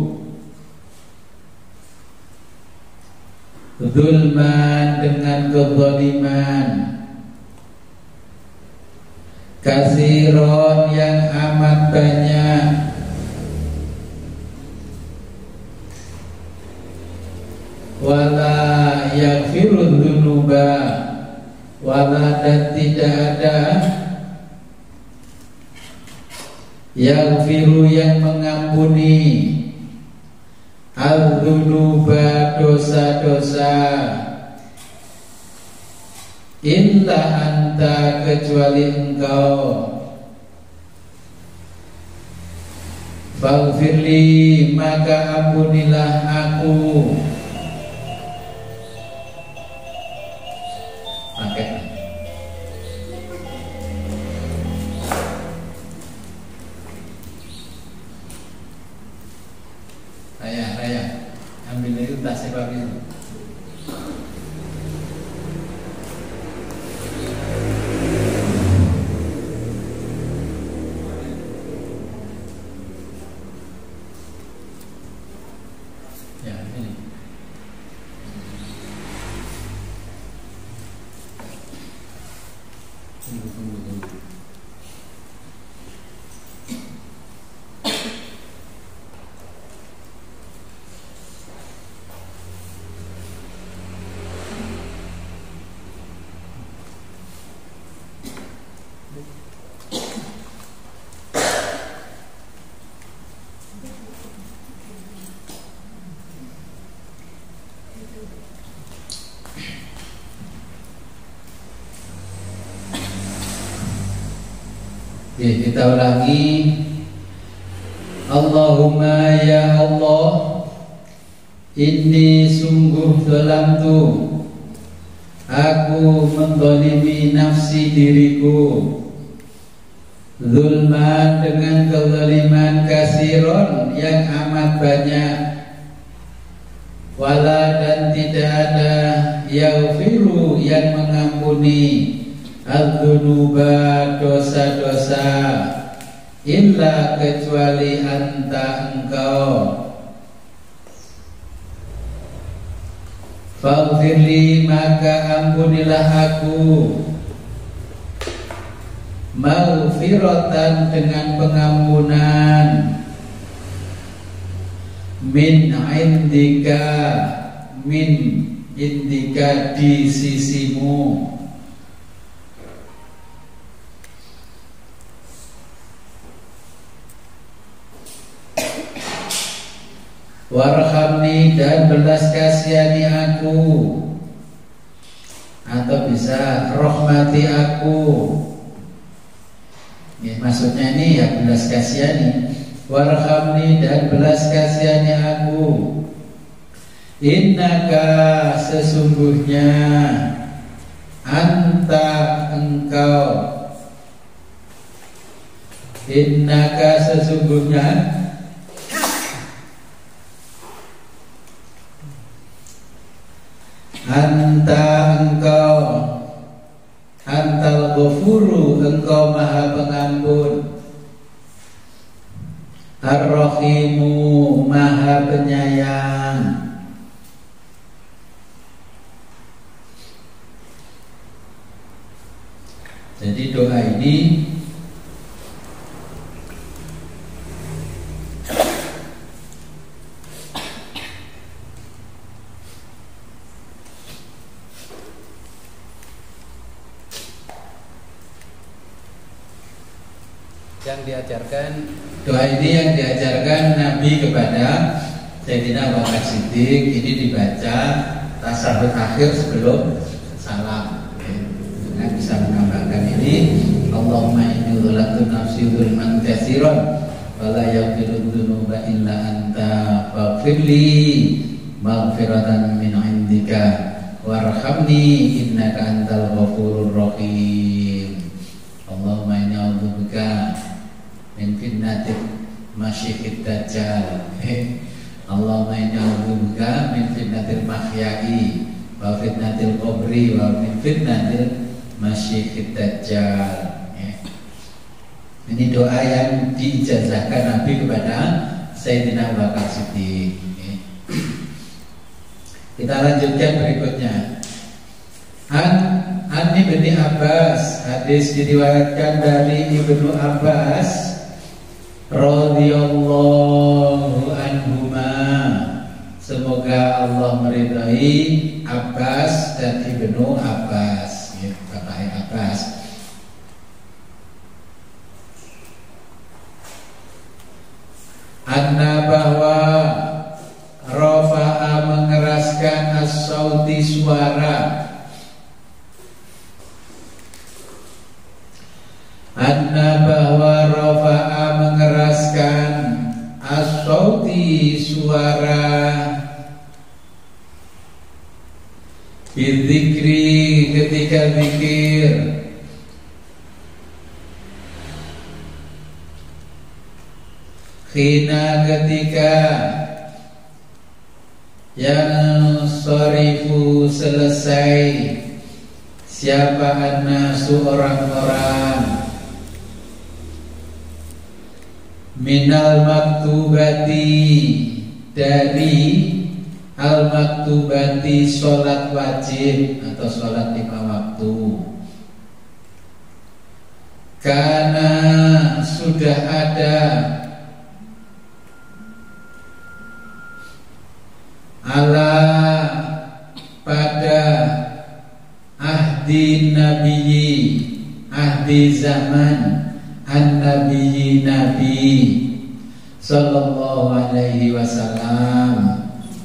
Speaker 1: zulman, dengan kezaliman, kasiron, yang amat banyak, wala yaghfiru dzunuba, wala, dan tidak ada yaghfiru, yang mengampuni, al-dzunuba, dosa-dosa, illa anta, kecuali engkau. Faghfirli, maka ampunilah aku. Pakai Raya, ambil itu tas sebab itu. Ya, ini. Tunggu. Oke, kita ulangi. Allahumma, ya Allah, inni sungguh zalamtu, aku menzalimi nafsi, diriku, zulman, dengan kezaliman, kasiron, yang amat banyak, wala, dan tidak ada yaghfiru, yang mengampuni, al-dzunuba, dosa-dosa, illa, kecuali anta, engkau. Faghfirli, maka ampunilah aku, maghfiratan, dengan pengampunan, min indika, di sisimu. Warhamni, dan belas kasihani aku, atau bisa rahmati aku. Ya, maksudnya ini ya belas kasihani. Warhamni, dan belas kasihani aku. Innaka, sesungguhnya, anta, engkau. Innaka, sesungguhnya, anta, engkau, antal ghafuru, engkau maha pengampun, ar-rahimu, maha penyayang. Jadi doa ini yang diajarkan, doa ini yang diajarkan Nabi kepada Sayyidina Abu Bakar Siddiq. Ini dibaca tasahud akhir sebelum salam. Nah, bisa menambahkan ini, Allahumma inni dzalamtu nafsi dzulman katsiran wa la yaghfiru dzunuba illa anta faghfirli maghfiratan min indika warhamni innaka antal ghafurur rahim. Allahumma inni a'udzubika min fitnatil masyikhid dajjal. Allahumma inni a'udzubika min fitnatil mahya'i wa fitnatil qabri wa min fitnatil masyikhid dajjal. Ini doa yang diijazahkan Nabi kepada Sayyidina Abu Bakar Siddiq. Kita lanjutkan berikutnya. An Ibnu Abbas, hadis diriwayatkan dari Ibnu Abbas radhiyallahu anhuma, semoga Allah meridai Abbas dan Ibnu Abbas, ya, Bapak Abbas. Anna, bahwa rafa'a, mengeraskan, as-sauti, suara. Anna, bahwa rafa'a, mengeraskan, as-sauti, suara, bidzikri, ketika zikir, khina, ketika, yang sorifu, selesai, siapa annasu, orang-orang, minal maktubati, dari al-maktubati, sholat wajib atau sholat 5 waktu. Karena sudah ada ala, pada ahdi nabiyyi, ahdi zaman an-nabiyyi, nabi sallallahu alaihi wasallam.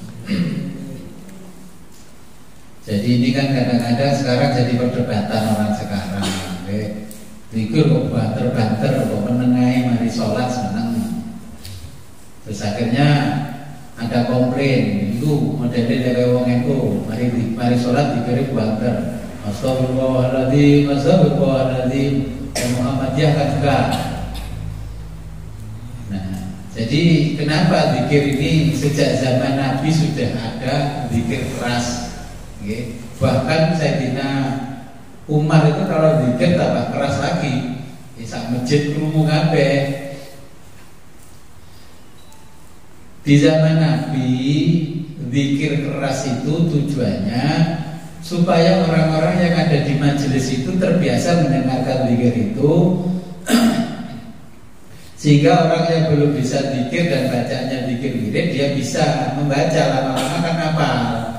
Speaker 1: Jadi ini kan kadang-kadang sekarang jadi perdebatan orang sekarang. Zikir kok banter-banter, kok menengahi mari sholat seneng. Terus akhirnya ada komplain, itu modelnya dari wong itu, mari sholat dikiri banter, astagfirullahaladzim, astagfirullahaladzim, Muhammadiyah kan enggak. Nah, jadi kenapa zikir ini sejak zaman Nabi sudah ada zikir keras, okay? Bahkan Sayyidina Umar itu kalau zikir tambah keras lagi, bisa masjid krungu kabeh. Di zaman Nabi zikir keras itu tujuannya supaya orang-orang yang ada di majelis itu terbiasa mendengarkan zikir itu sehingga orang yang belum bisa zikir dan bacanya zikir wirid dia bisa membaca, lama-lama kan hafal.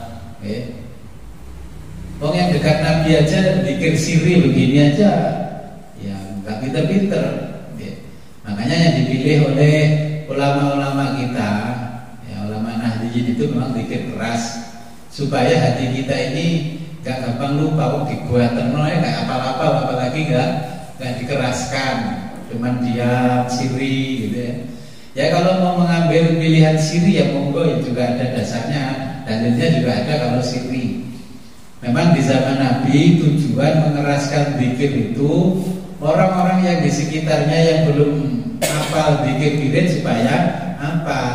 Speaker 1: Orang yang dekat Nabi aja zikir sirri begini aja ya nggak pinter-pinter. Makanya yang dipilih oleh ulama-ulama kita, ya ulama Nahdliyin itu memang zikir keras supaya hati kita ini nggak gampang lupa. Oh dibuatan nggak apa-apa, apalagi nggak dikeraskan, cuman diam sirri gitu ya. Ya kalau mau mengambil pilihan sirri ya monggo, ya juga ada dasarnya, dalilnya juga ada kalau sirri. Memang di zaman Nabi tujuan mengeraskan zikir itu orang-orang yang di sekitarnya yang belum hafal zikir wirid supaya hafal.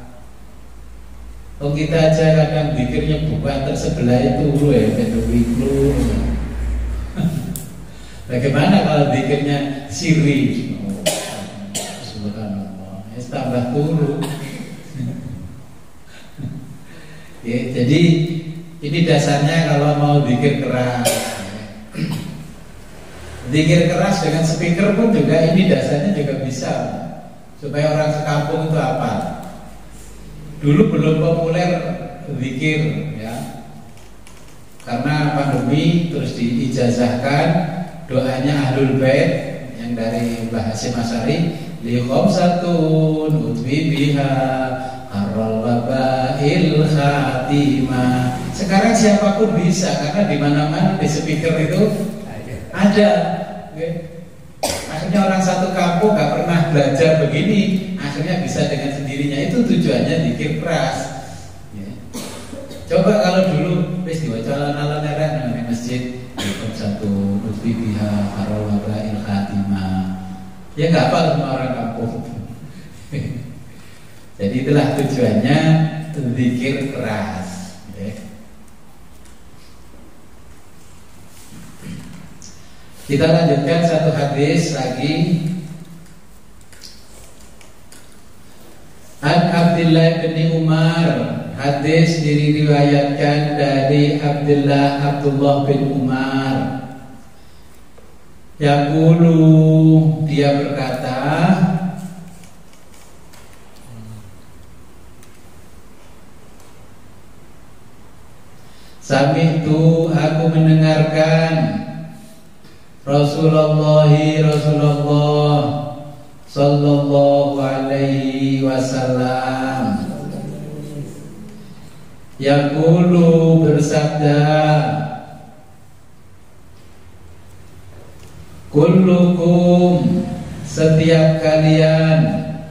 Speaker 1: Oh kita aja kadang zikirnya bukan tersebelah itu ya bedowiklu. Bagaimana kalau zikirnya sirri? Subhanallah, tambah turun. Ya, jadi ini dasarnya kalau mau zikir keras. Zikir keras dengan speaker pun juga ini dasarnya juga bisa supaya orang sekampung itu hafal. Dulu belum populer zikir ya, karena pandemi terus diijazahkan doanya Ahlul Bait yang dari Mbah Hasyim Asy'ari li khamsatun utwi biha arral wabail khatimah. Sekarang siapapun bisa karena di mana-mana di speaker itu ada. Akhirnya orang satu kampung gak pernah belajar begini, akhirnya bisa dengan sendirinya. Itu tujuannya zikir keras ya. Coba kalau dulu wis diwaca alon-alon nang masjid hukum satu utwi biha arral wabail khatimah, ya gak apa semua orang kampung. Jadi itulah tujuannya zikir keras ya. Kita lanjutkan satu hadis lagi. An Abdullah bin Umar, hadis diriwayatkan dari Abdullah bin Umar. Yaqulu, dia berkata, sami'tu, aku mendengarkan Rasulullah sallallahu alaihi wasallam yaqulu, bersabda, kullukum, setiap kalian,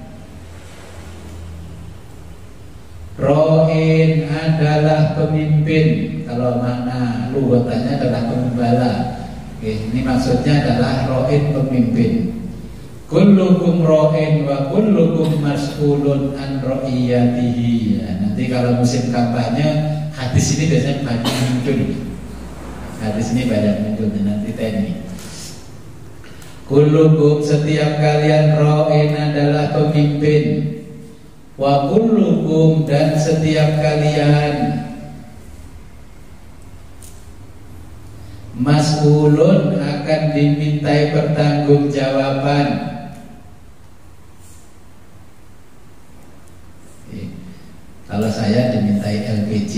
Speaker 1: ro'in adalah pemimpin. Kalau makna lugatnya adalah pengembala. Ini maksudnya adalah ro'in, pemimpin. Kullukum ro'in wa kullukum mas'ulun an ro'iyatihi. Ya, nanti kalau musim kampanye hadis ini biasanya banyak muncul. Hadis ini banyak muncul nanti teknik. Kullukum, setiap kalian, ro'in adalah pemimpin, wa kullukum, dan setiap kalian, mas'ulun, akan dimintai pertanggungjawaban. Kalau saya dimintai LPG.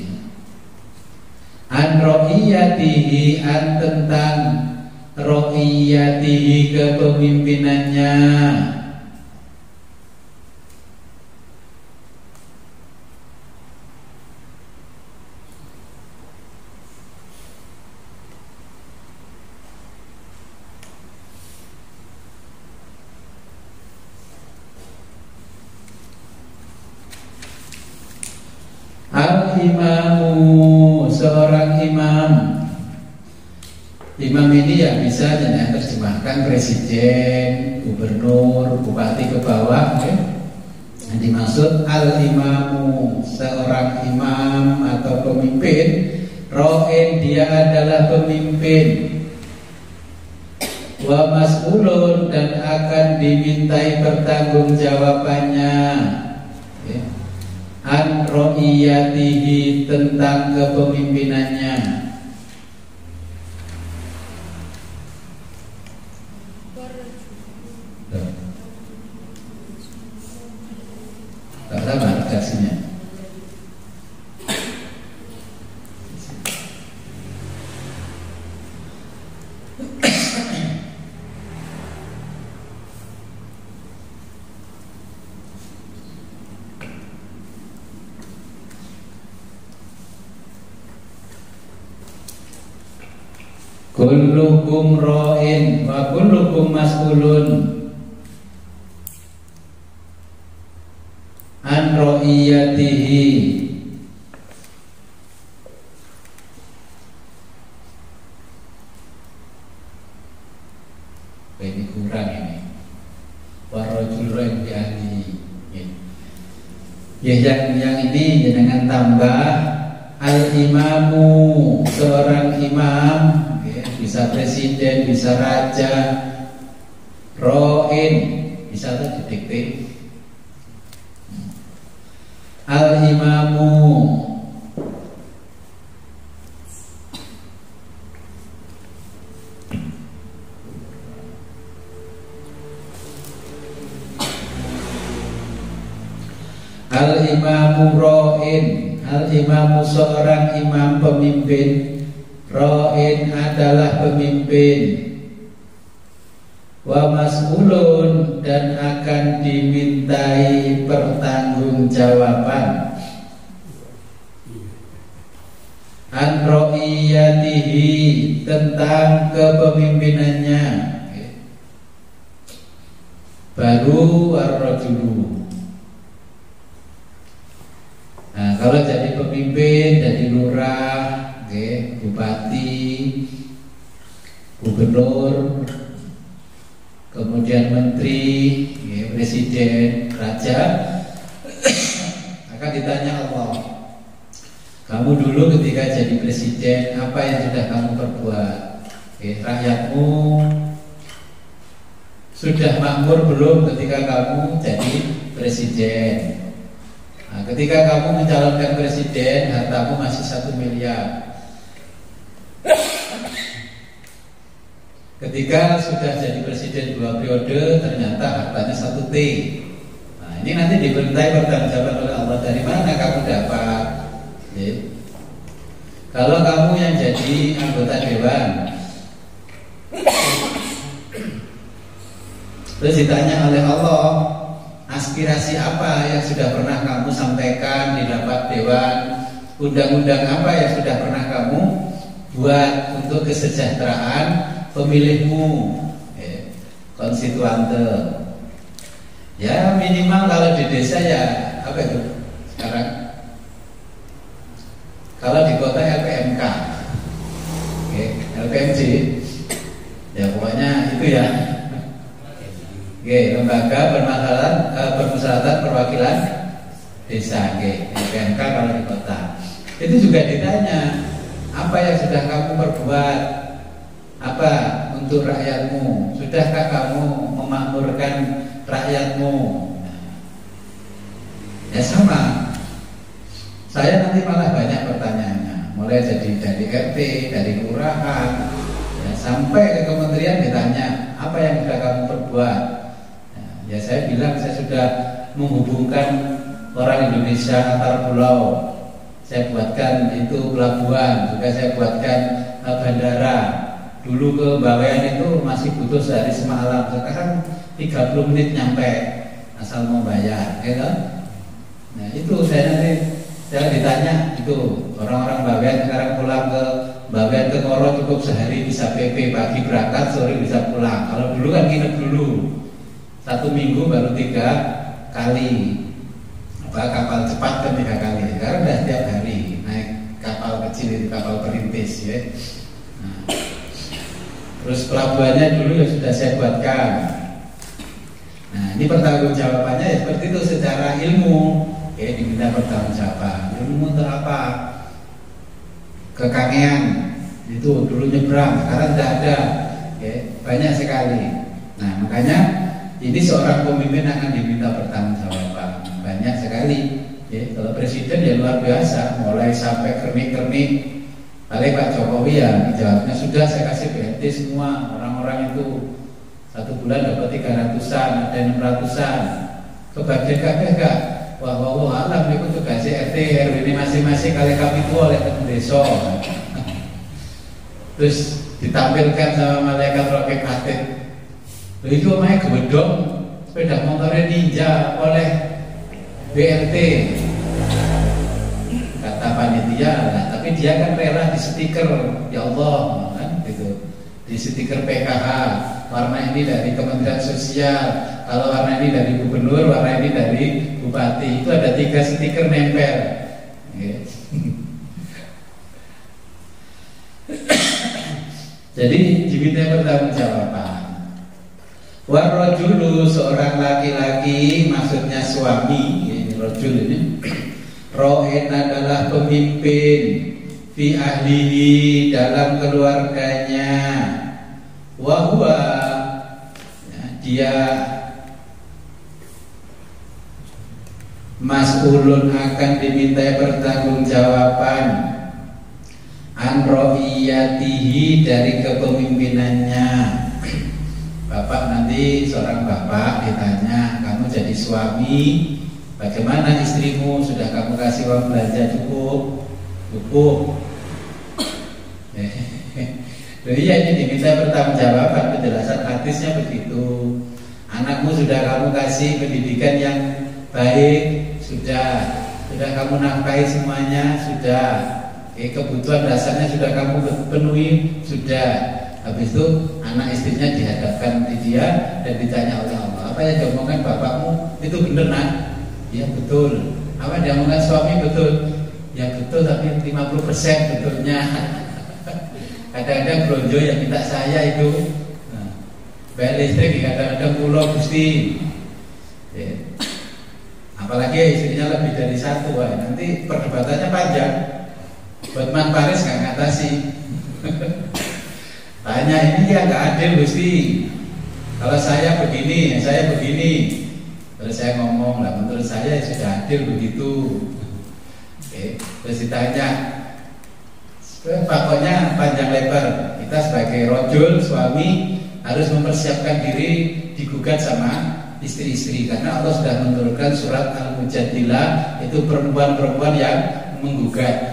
Speaker 1: An ro'iyatihi, an tentang ro'iyatihi, kepemimpinannya. Al-imamu, seorang imam. Imam ini ya bisa terjemahkan presiden, gubernur, bupati ke bawah ya. Yang dimaksud al-imamu, seorang imam atau pemimpin. Ro'in, dia adalah pemimpin. Wa mas'ulun, dan akan dimintai pertanggungjawabannya ya. an ro'iyatihi, tentang kepemimpinannya. Tak sabar kasihnya. Kullukum ra'in wa kullukum mas'ulun an ra'iyatihi. Ini kurang ini. Warajul ra'in bi ahli. Ya, yang ini jangan tambah al-imamu, seorang imam, bisa presiden, bisa raja, ro'in, bisa didikte. Al-imamu, al-imamu ro'in, al-imamu seorang imam, pemimpin. Ra'in adalah pemimpin. Wa mas'ulun, dan akan dimintai pertanggungjawaban. An ra'iyatihi, tentang kepemimpinannya. Baru ar-rajulu. Nah, kalau jadi pemimpin, jadi lurah, bupati, gubernur, kemudian menteri, presiden, raja, akan ditanya Allah, kamu dulu ketika jadi presiden apa yang sudah kamu perbuat? Rakyatmu sudah makmur belum ketika kamu jadi presiden? Nah, ketika kamu mencalonkan presiden, hartamu masih 1 miliar. Ketika sudah jadi presiden 2 periode, ternyata hartanya 1 T. Nah, ini nanti dimintai pertanggungjawaban oleh Allah, dari mana kamu dapat? Kalau kamu yang jadi anggota dewan, terus ditanya oleh Allah, aspirasi apa yang sudah pernah kamu sampaikan di rapat dewan, undang-undang apa yang sudah pernah kamu buat untuk kesejahteraan pemilihmu, konstituante. Ya minimal kalau di desa ya apa itu sekarang, kalau di kota LPMK, LPMJ, ya pokoknya itu ya. Lembaga permusyawaratan perwakilan desa, LPMK kalau di kota. Itu juga ditanya, apa yang sudah kamu perbuat, apa untuk rakyatmu, sudahkah kamu memakmurkan rakyatmu? Ya sama. Saya nanti malah banyak pertanyaannya, mulai jadi dari RT, dari kelurahan, ya, sampai ke kementerian ditanya, apa yang sudah kamu perbuat? Ya saya bilang saya sudah menghubungkan orang Indonesia antar pulau. Saya buatkan itu pelabuhan, juga saya buatkan bandara. Dulu ke Bawean itu masih butuh sehari semalam, sekarang 30 menit nyampe asal mau bayar, ya kan? Nah itu saya ditanya itu orang-orang Bawean sekarang pulang ke Bawean ke Koro cukup sehari bisa PP, pagi berangkat sore bisa pulang. Kalau dulu kan nginep dulu 1 minggu baru 3 kali. Kapal cepat kan 3 kali. Sekarang udah setiap hari naik kapal kecil itu, kapal perintis ya. Nah, terus pelabuhannya dulu ya sudah saya buatkan. Nah ini pertanggungjawabannya ya seperti itu secara ilmu. Ya diminta pertanggungjawaban. Ilmu untuk apa? Kekangean itu dulu nyebrang, sekarang tidak ada. Ya, banyak sekali. Nah makanya ini seorang pemimpin akan diminta pertanggungjawaban banyak sekali. Ya, kalau presiden ya luar biasa, mulai sampai kernik-kernik. Paling Pak Jokowi ya dijawabnya sudah saya kasih BLT semua orang-orang itu 1 bulan dapat 300-an, ada 600-an. Kebagian kabeh enggak? Wah, alam niku tugasnya RT RW ini masing-masing kali kami itu oleh desa. Terus ditampilkan sama malaikat roket atid. Lho itu omahe gedhong sepeda motornya ninja oleh BLT. Kata panitia lah, tapi dia kan rela di stiker ya Allah kan gitu. Di stiker PKH, warna ini dari Kementerian Sosial, kalau warna ini dari Gubernur, warna ini dari Bupati. Itu ada 3 stiker nempel. Jadi diminta pertanggungjawaban. Warrojulu seorang laki-laki, maksudnya suami, ini rojul ini. Ro'in adalah pemimpin fi ahlihi dalam keluarganya. Wahwa ya, dia mas'ulun akan dimintai pertanggungjawaban an ro'iyatihi dari kepemimpinannya. Bapak nanti seorang bapak ditanya, kamu jadi suami, bagaimana istrimu? Sudah kamu kasih uang belanja cukup? Cukup. Jadi ya ini diminta pertanggungjawaban, penjelasan hadisnya begitu. Anakmu sudah kamu kasih pendidikan yang baik, sudah kamu nafkahi semuanya, sudah. Kebutuhan dasarnya sudah kamu penuhi, sudah. Habis itu anak istrinya dihadapkan di dia dan ditanya oleh Allah, apa yang diomongkan bapakmu itu benar nak? Ya betul. Apa yang diomongkan suami betul? Ya betul, tapi 50% betulnya. Kadang-kadang blonjo yang minta saya itu bayar listrik, kadang-kadang pulau Gusti. Apalagi istrinya lebih dari 1, nanti perdebatannya panjang. Batman Paris nggak ngatasi. Tanya ini ya nggak adil Gusti. Kalau saya begini, saya begini. Terus saya ngomong lah, menurut saya sudah adil begitu. Terus ditanya, pokoknya panjang lebar. Kita sebagai rojul suami harus mempersiapkan diri digugat sama istri-istri, karena Allah sudah menurunkan surat Al-Mujadilah, itu perempuan-perempuan yang menggugat.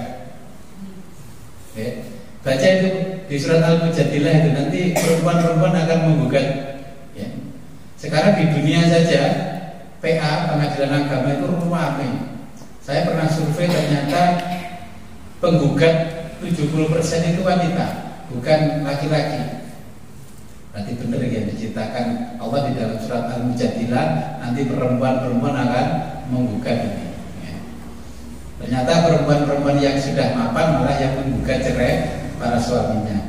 Speaker 1: Baca itu di surat Al-Mujadilah itu, nanti perempuan-perempuan akan menggugat. Sekarang di dunia saja PA, pengadilan agama itu ramai. Saya pernah survei, ternyata penggugat 70% itu wanita, bukan laki-laki. Berarti benar yang diciptakan Allah di dalam surat Al-Mujadilah, nanti perempuan-perempuan akan menggugat ini. Ternyata perempuan-perempuan yang sudah mapan malah yang menggugat cerai para suaminya.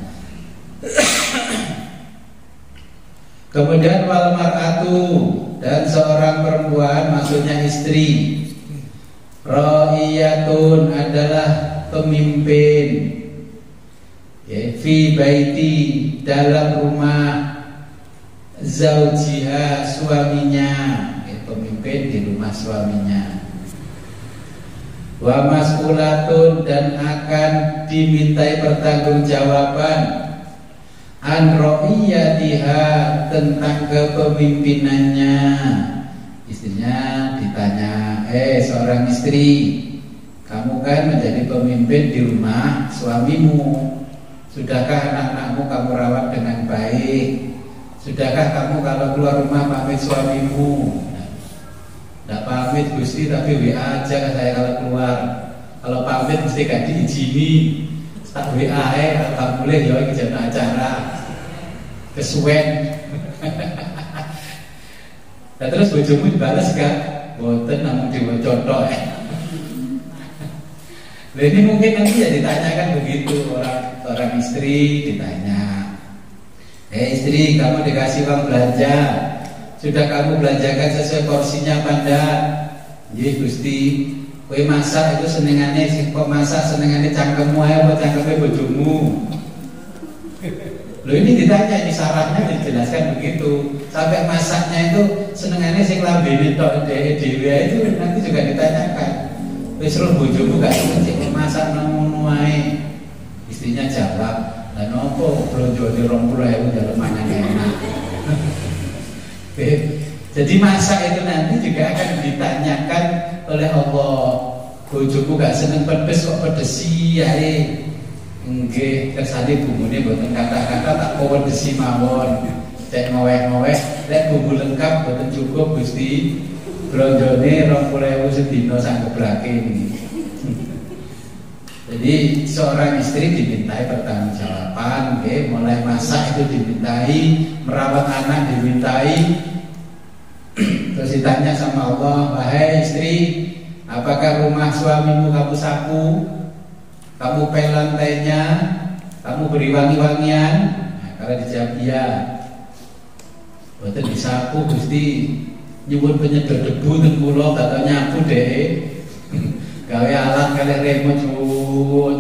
Speaker 1: Kemudian wal mar'atu, dan seorang perempuan maksudnya istri, ra'iyatun adalah pemimpin, fi baiti dalam rumah zaujiha suaminya, pemimpin di rumah suaminya. Wa mas'ulatun, dan akan dimintai pertanggungjawaban an ra'iyatiha, tentang kepemimpinannya. Istrinya ditanya, seorang istri, kamu kan menjadi pemimpin di rumah suamimu. Sudahkah anak-anakmu kamu rawat dengan baik? Sudahkah kamu kalau keluar rumah pamit suamimu? Tidak pamit Gusti, tapi WA aja saya kalau keluar. Kalau pamit mesti gak diizini. Tak WA alhamdulillah ya iki jeneng acara. Kesuwen. Nah, terus bojomu dibalas gak? Boten, namun diwocotok. Nah, ini mungkin nanti ya ditanyakan begitu, orang istri ditanya, istri, kamu dikasih uang belanja, sudah kamu belanjakan sesuai porsinya apa enggak? Iya Gusti. Kowe masak itu senengane sing kok masak senengane cangkemmu ae apa cangkeme bojomu? Loh, ini ditanya, ini syaratnya dijelaskan begitu. Sampai masaknya itu senengane sing lambene tok dhewe itu nanti juga ditanyakan. Wis roh bojomu gak cek masak nang ngono ae. Istrinya jawab, "Lah nopo blonjone 20.000 dalam mangan enak." Oke. Jadi masak itu nanti juga akan ditanyakan oleh Allah. Bojoku gak seneng pedes kok pedesi ae. Nggih, kersane bumbune mboten kata-kata tak pedesi mawon. Cek ngoweh-ngoweh, lek bumbu lengkap mboten cukup Gusti. Blonjone 20.000 sedina sanggeblake niki. Jadi seorang istri dimintai pertanggungjawaban, mulai masak itu dimintai, merawat anak dimintai. Terus ditanya sama Allah, "Wahai istri, apakah rumah suamimu kamu sapu? Kamu pel lantainya? Kamu beri wangi-wangian?" Nah, kalau dijawab iya, boten disapu Gusti, nyuwun penyedot debu teng kula kata nyapu deh. Gawe alat kali remote nyuwun.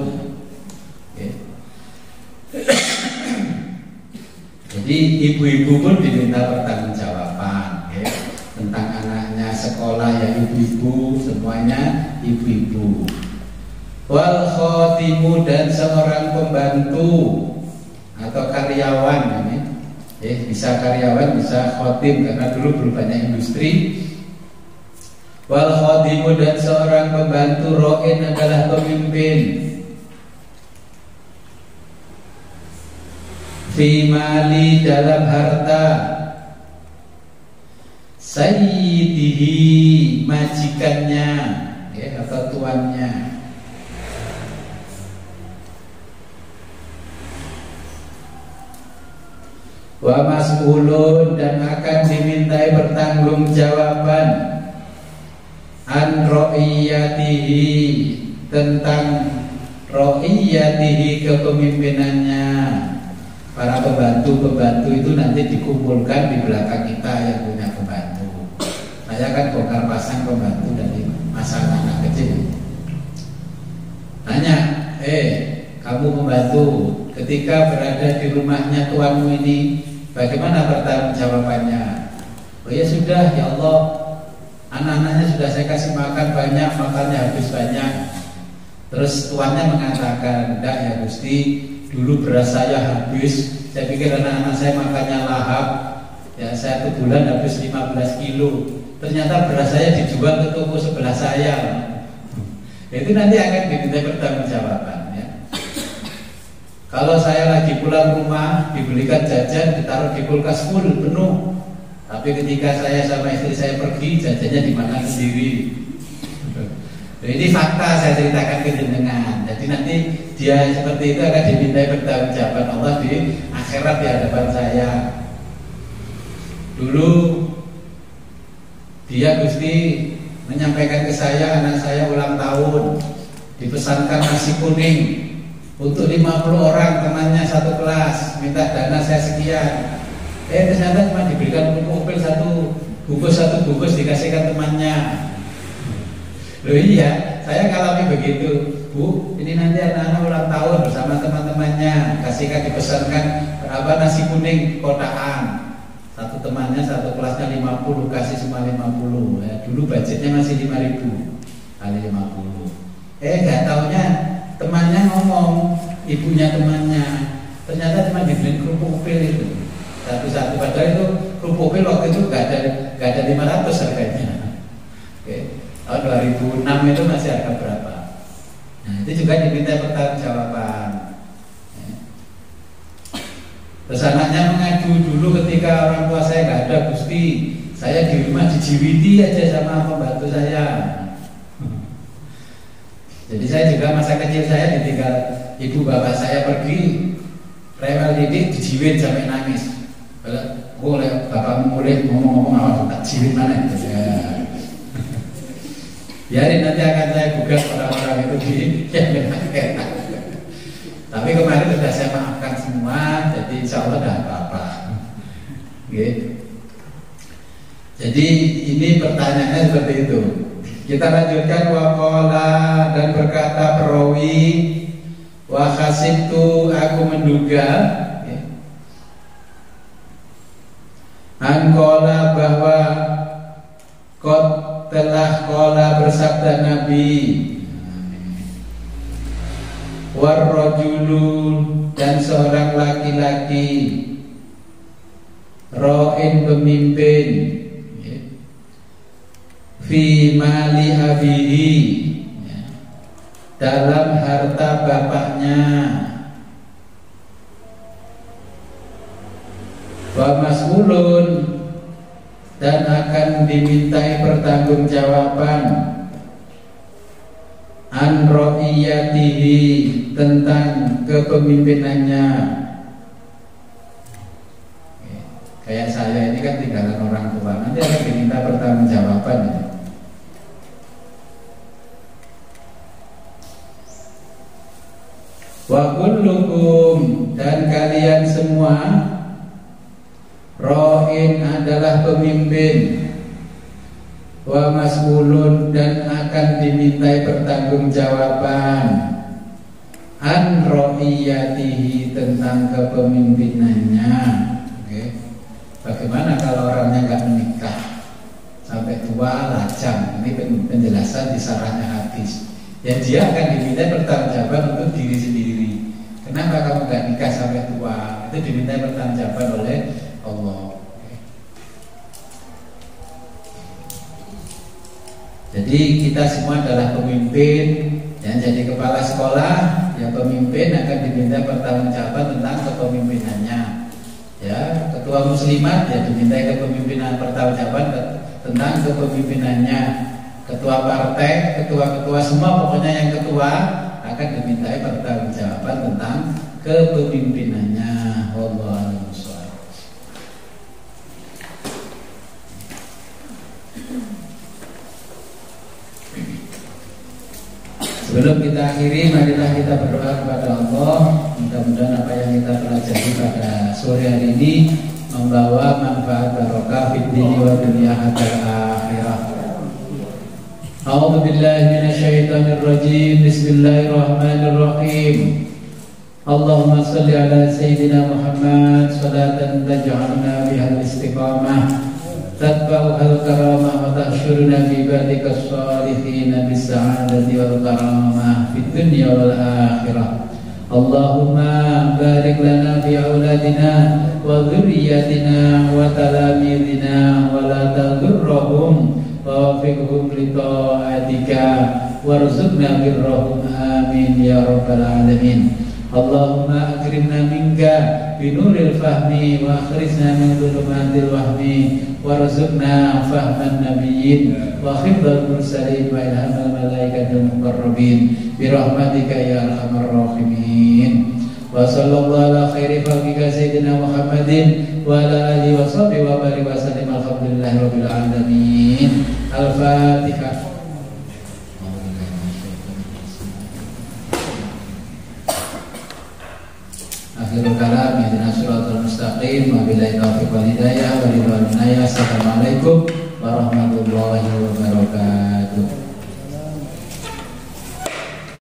Speaker 1: Jadi ibu-ibu pun diminta pertanggungjawaban tentang anaknya, sekolah ya ibu-ibu, semuanya ibu-ibu. Wal khotimu, dan seorang pembantu atau karyawan ini. Bisa karyawan, bisa khotim karena dulu belum banyak industri. Wal khotimu, dan seorang pembantu, ro'in adalah pemimpin. Fi mali, dalam harta, sayyidihi, majikannya atau tuannya. Wa mas'ulun, dan akan dimintai pertanggungjawaban an ro'iyatihi, tentang ro'iyatihi, kepemimpinannya. Para pembantu-pembantu itu nanti dikumpulkan di belakang kita yang punya pembantu. Saya kan bongkar pasang pembantu dari masa anak kecil. Tanya, kamu pembantu, ketika berada di rumahnya tuanmu ini, bagaimana pertanggungjawabannya? Oh ya sudah, ya Allah, anak-anaknya sudah saya kasih makan banyak, makannya habis banyak. Terus tuannya mengatakan, "Enggak ya Gusti, dulu beras saya habis, saya pikir anak-anak saya makannya lahap. Ya, saya 1 bulan habis 15 kilo. Ternyata beras saya dijual ke toko sebelah saya." Itu nanti akan diminta pertanggungjawaban ya. Kalau saya lagi pulang rumah, dibelikan jajan, ditaruh di kulkas full penuh. Tapi ketika saya sama istri saya pergi, jajannya dimakan sendiri. Nah, ini fakta saya ceritakan ke jenengan. Jadi nanti dia seperti itu akan dimintai pertanggungjawaban Allah di akhirat di hadapan saya. Dulu dia Gusti menyampaikan ke saya, anak saya ulang tahun, dipesankan nasi kuning untuk 50 orang temannya satu kelas, minta dana saya sekian. Ternyata cuma diberikan pulpen satu bungkus dikasihkan temannya. Loh iya, saya ngalami begitu. Bu, ini nanti anak-anak ulang tahun bersama teman-temannya, kasihkan dipesankan nasi kuning kotaan. Satu temannya satu kelasnya 50, kasih semua 50 ya. Dulu budgetnya masih 5.000 kali 50. Gak taunya temannya ngomong, ibunya temannya, ternyata cuma dibeliin kerupuk pil itu satu-satu, padahal itu kerupuk pil waktu itu gak ada 500 harganya. Tahun 2006 itu masih harga berapa? Nah, itu juga diminta pertanggungjawaban. Terus anaknya mengadu, dulu ketika orang tua saya nggak ada Gusti, saya di rumah dijiwiti aja sama pembantu saya. Jadi saya juga masa kecil saya ditinggal ibu bapak saya pergi, rewel didik dijiwit sampai nangis. Oh, bapakmu mulai ngomong-ngomong awal tak jiwit mana itu ya. Biarin nanti akan saya gugat orang-orang itu di yang enak. Tapi kemarin sudah saya maafkan semua, jadi insya Allah tidak apa-apa. Jadi ini pertanyaannya seperti itu. Kita lanjutkan, waqala, dan berkata perawi, wa khasibtu, aku menduga, anqala, bahwa kot telah qala, bersabda Nabi warrajulu dan seorang laki-laki, ra'in pemimpin, fi mali abihi dalam harta bapaknya, wa mas'ulun dan akan dimintai pertanggungjawaban, an ra'iyatihi tentang kepemimpinannya. Kayak saya ini kan tinggalan orang tua, nanti akan diminta pertanggungjawaban. Wa kullukum dan kalian semua, ra'in adalah pemimpin, wa mas'ulun dan akan dimintai pertanggungjawaban, an ra'iyatihi tentang kepemimpinannya. Oke. Bagaimana kalau orangnya nggak menikah sampai tua lajang? Ini penjelasan di sarahnya hadis. Ya dia akan dimintai pertanggungjawaban untuk diri sendiri. Kenapa kamu nggak nikah sampai tua? Itu dimintai pertanggungjawaban oleh Allah. Jadi kita semua adalah pemimpin. Yang jadi kepala sekolah, ya pemimpin akan diminta pertanggungjawaban tentang kepemimpinannya. Ya, ketua muslimat ya dimintai kepemimpinan, pertanggungjawaban tentang kepemimpinannya. Ketua partai, ketua-ketua semua pokoknya yang ketua akan dimintai pertanggungjawaban tentang kepemimpinannya. Wallahu a'lam. Sebelum kita akhiri, marilah kita berdoa kepada Allah. Mudah-mudahan apa yang kita pelajari pada sore hari ini membawa manfaat barokah fid dini wa dunya hatta akhirah. A'udzu billahi minasyaitonir rajim. Bismillahirrahmanirrahim. Allahumma shalli ala sayyidina Muhammad salatan taj'alna bihal istiqamah tatba'uhal karamah wa tahsyuruna fi ibadika as-salihin bis-sa'adati wal karamah fid dunya wal akhirah. Allahumma barik lana fi auladina wa dhurriyyatina wa talamidina wa la tadurrahum wa wafiqhum li ta'atika warzuqna birrahum amin ya rabbal alamin. Allahumma akrimna minka binuril fahmi wa akhrijna min dhulumatil wahmi warzuqna fahman nabiyyin wa khifdal mursalin wa ilhamal malaikatil muqarrabin birahmatika ya arhamar rahimin. Wa sallallahu ala khairi khalqika sayyidina Muhammadin wa ala alihi wa sahbihi wa barik wa sallim. Alhamdulillahi rabbil alamin. Al-Fatihah. Akhirul kalam, ihdinas siratal mustaqim, wabillahi taufiq wal hidayah, wa ridwan minaya. Assalamualaikum warahmatullahi wabarakatuh.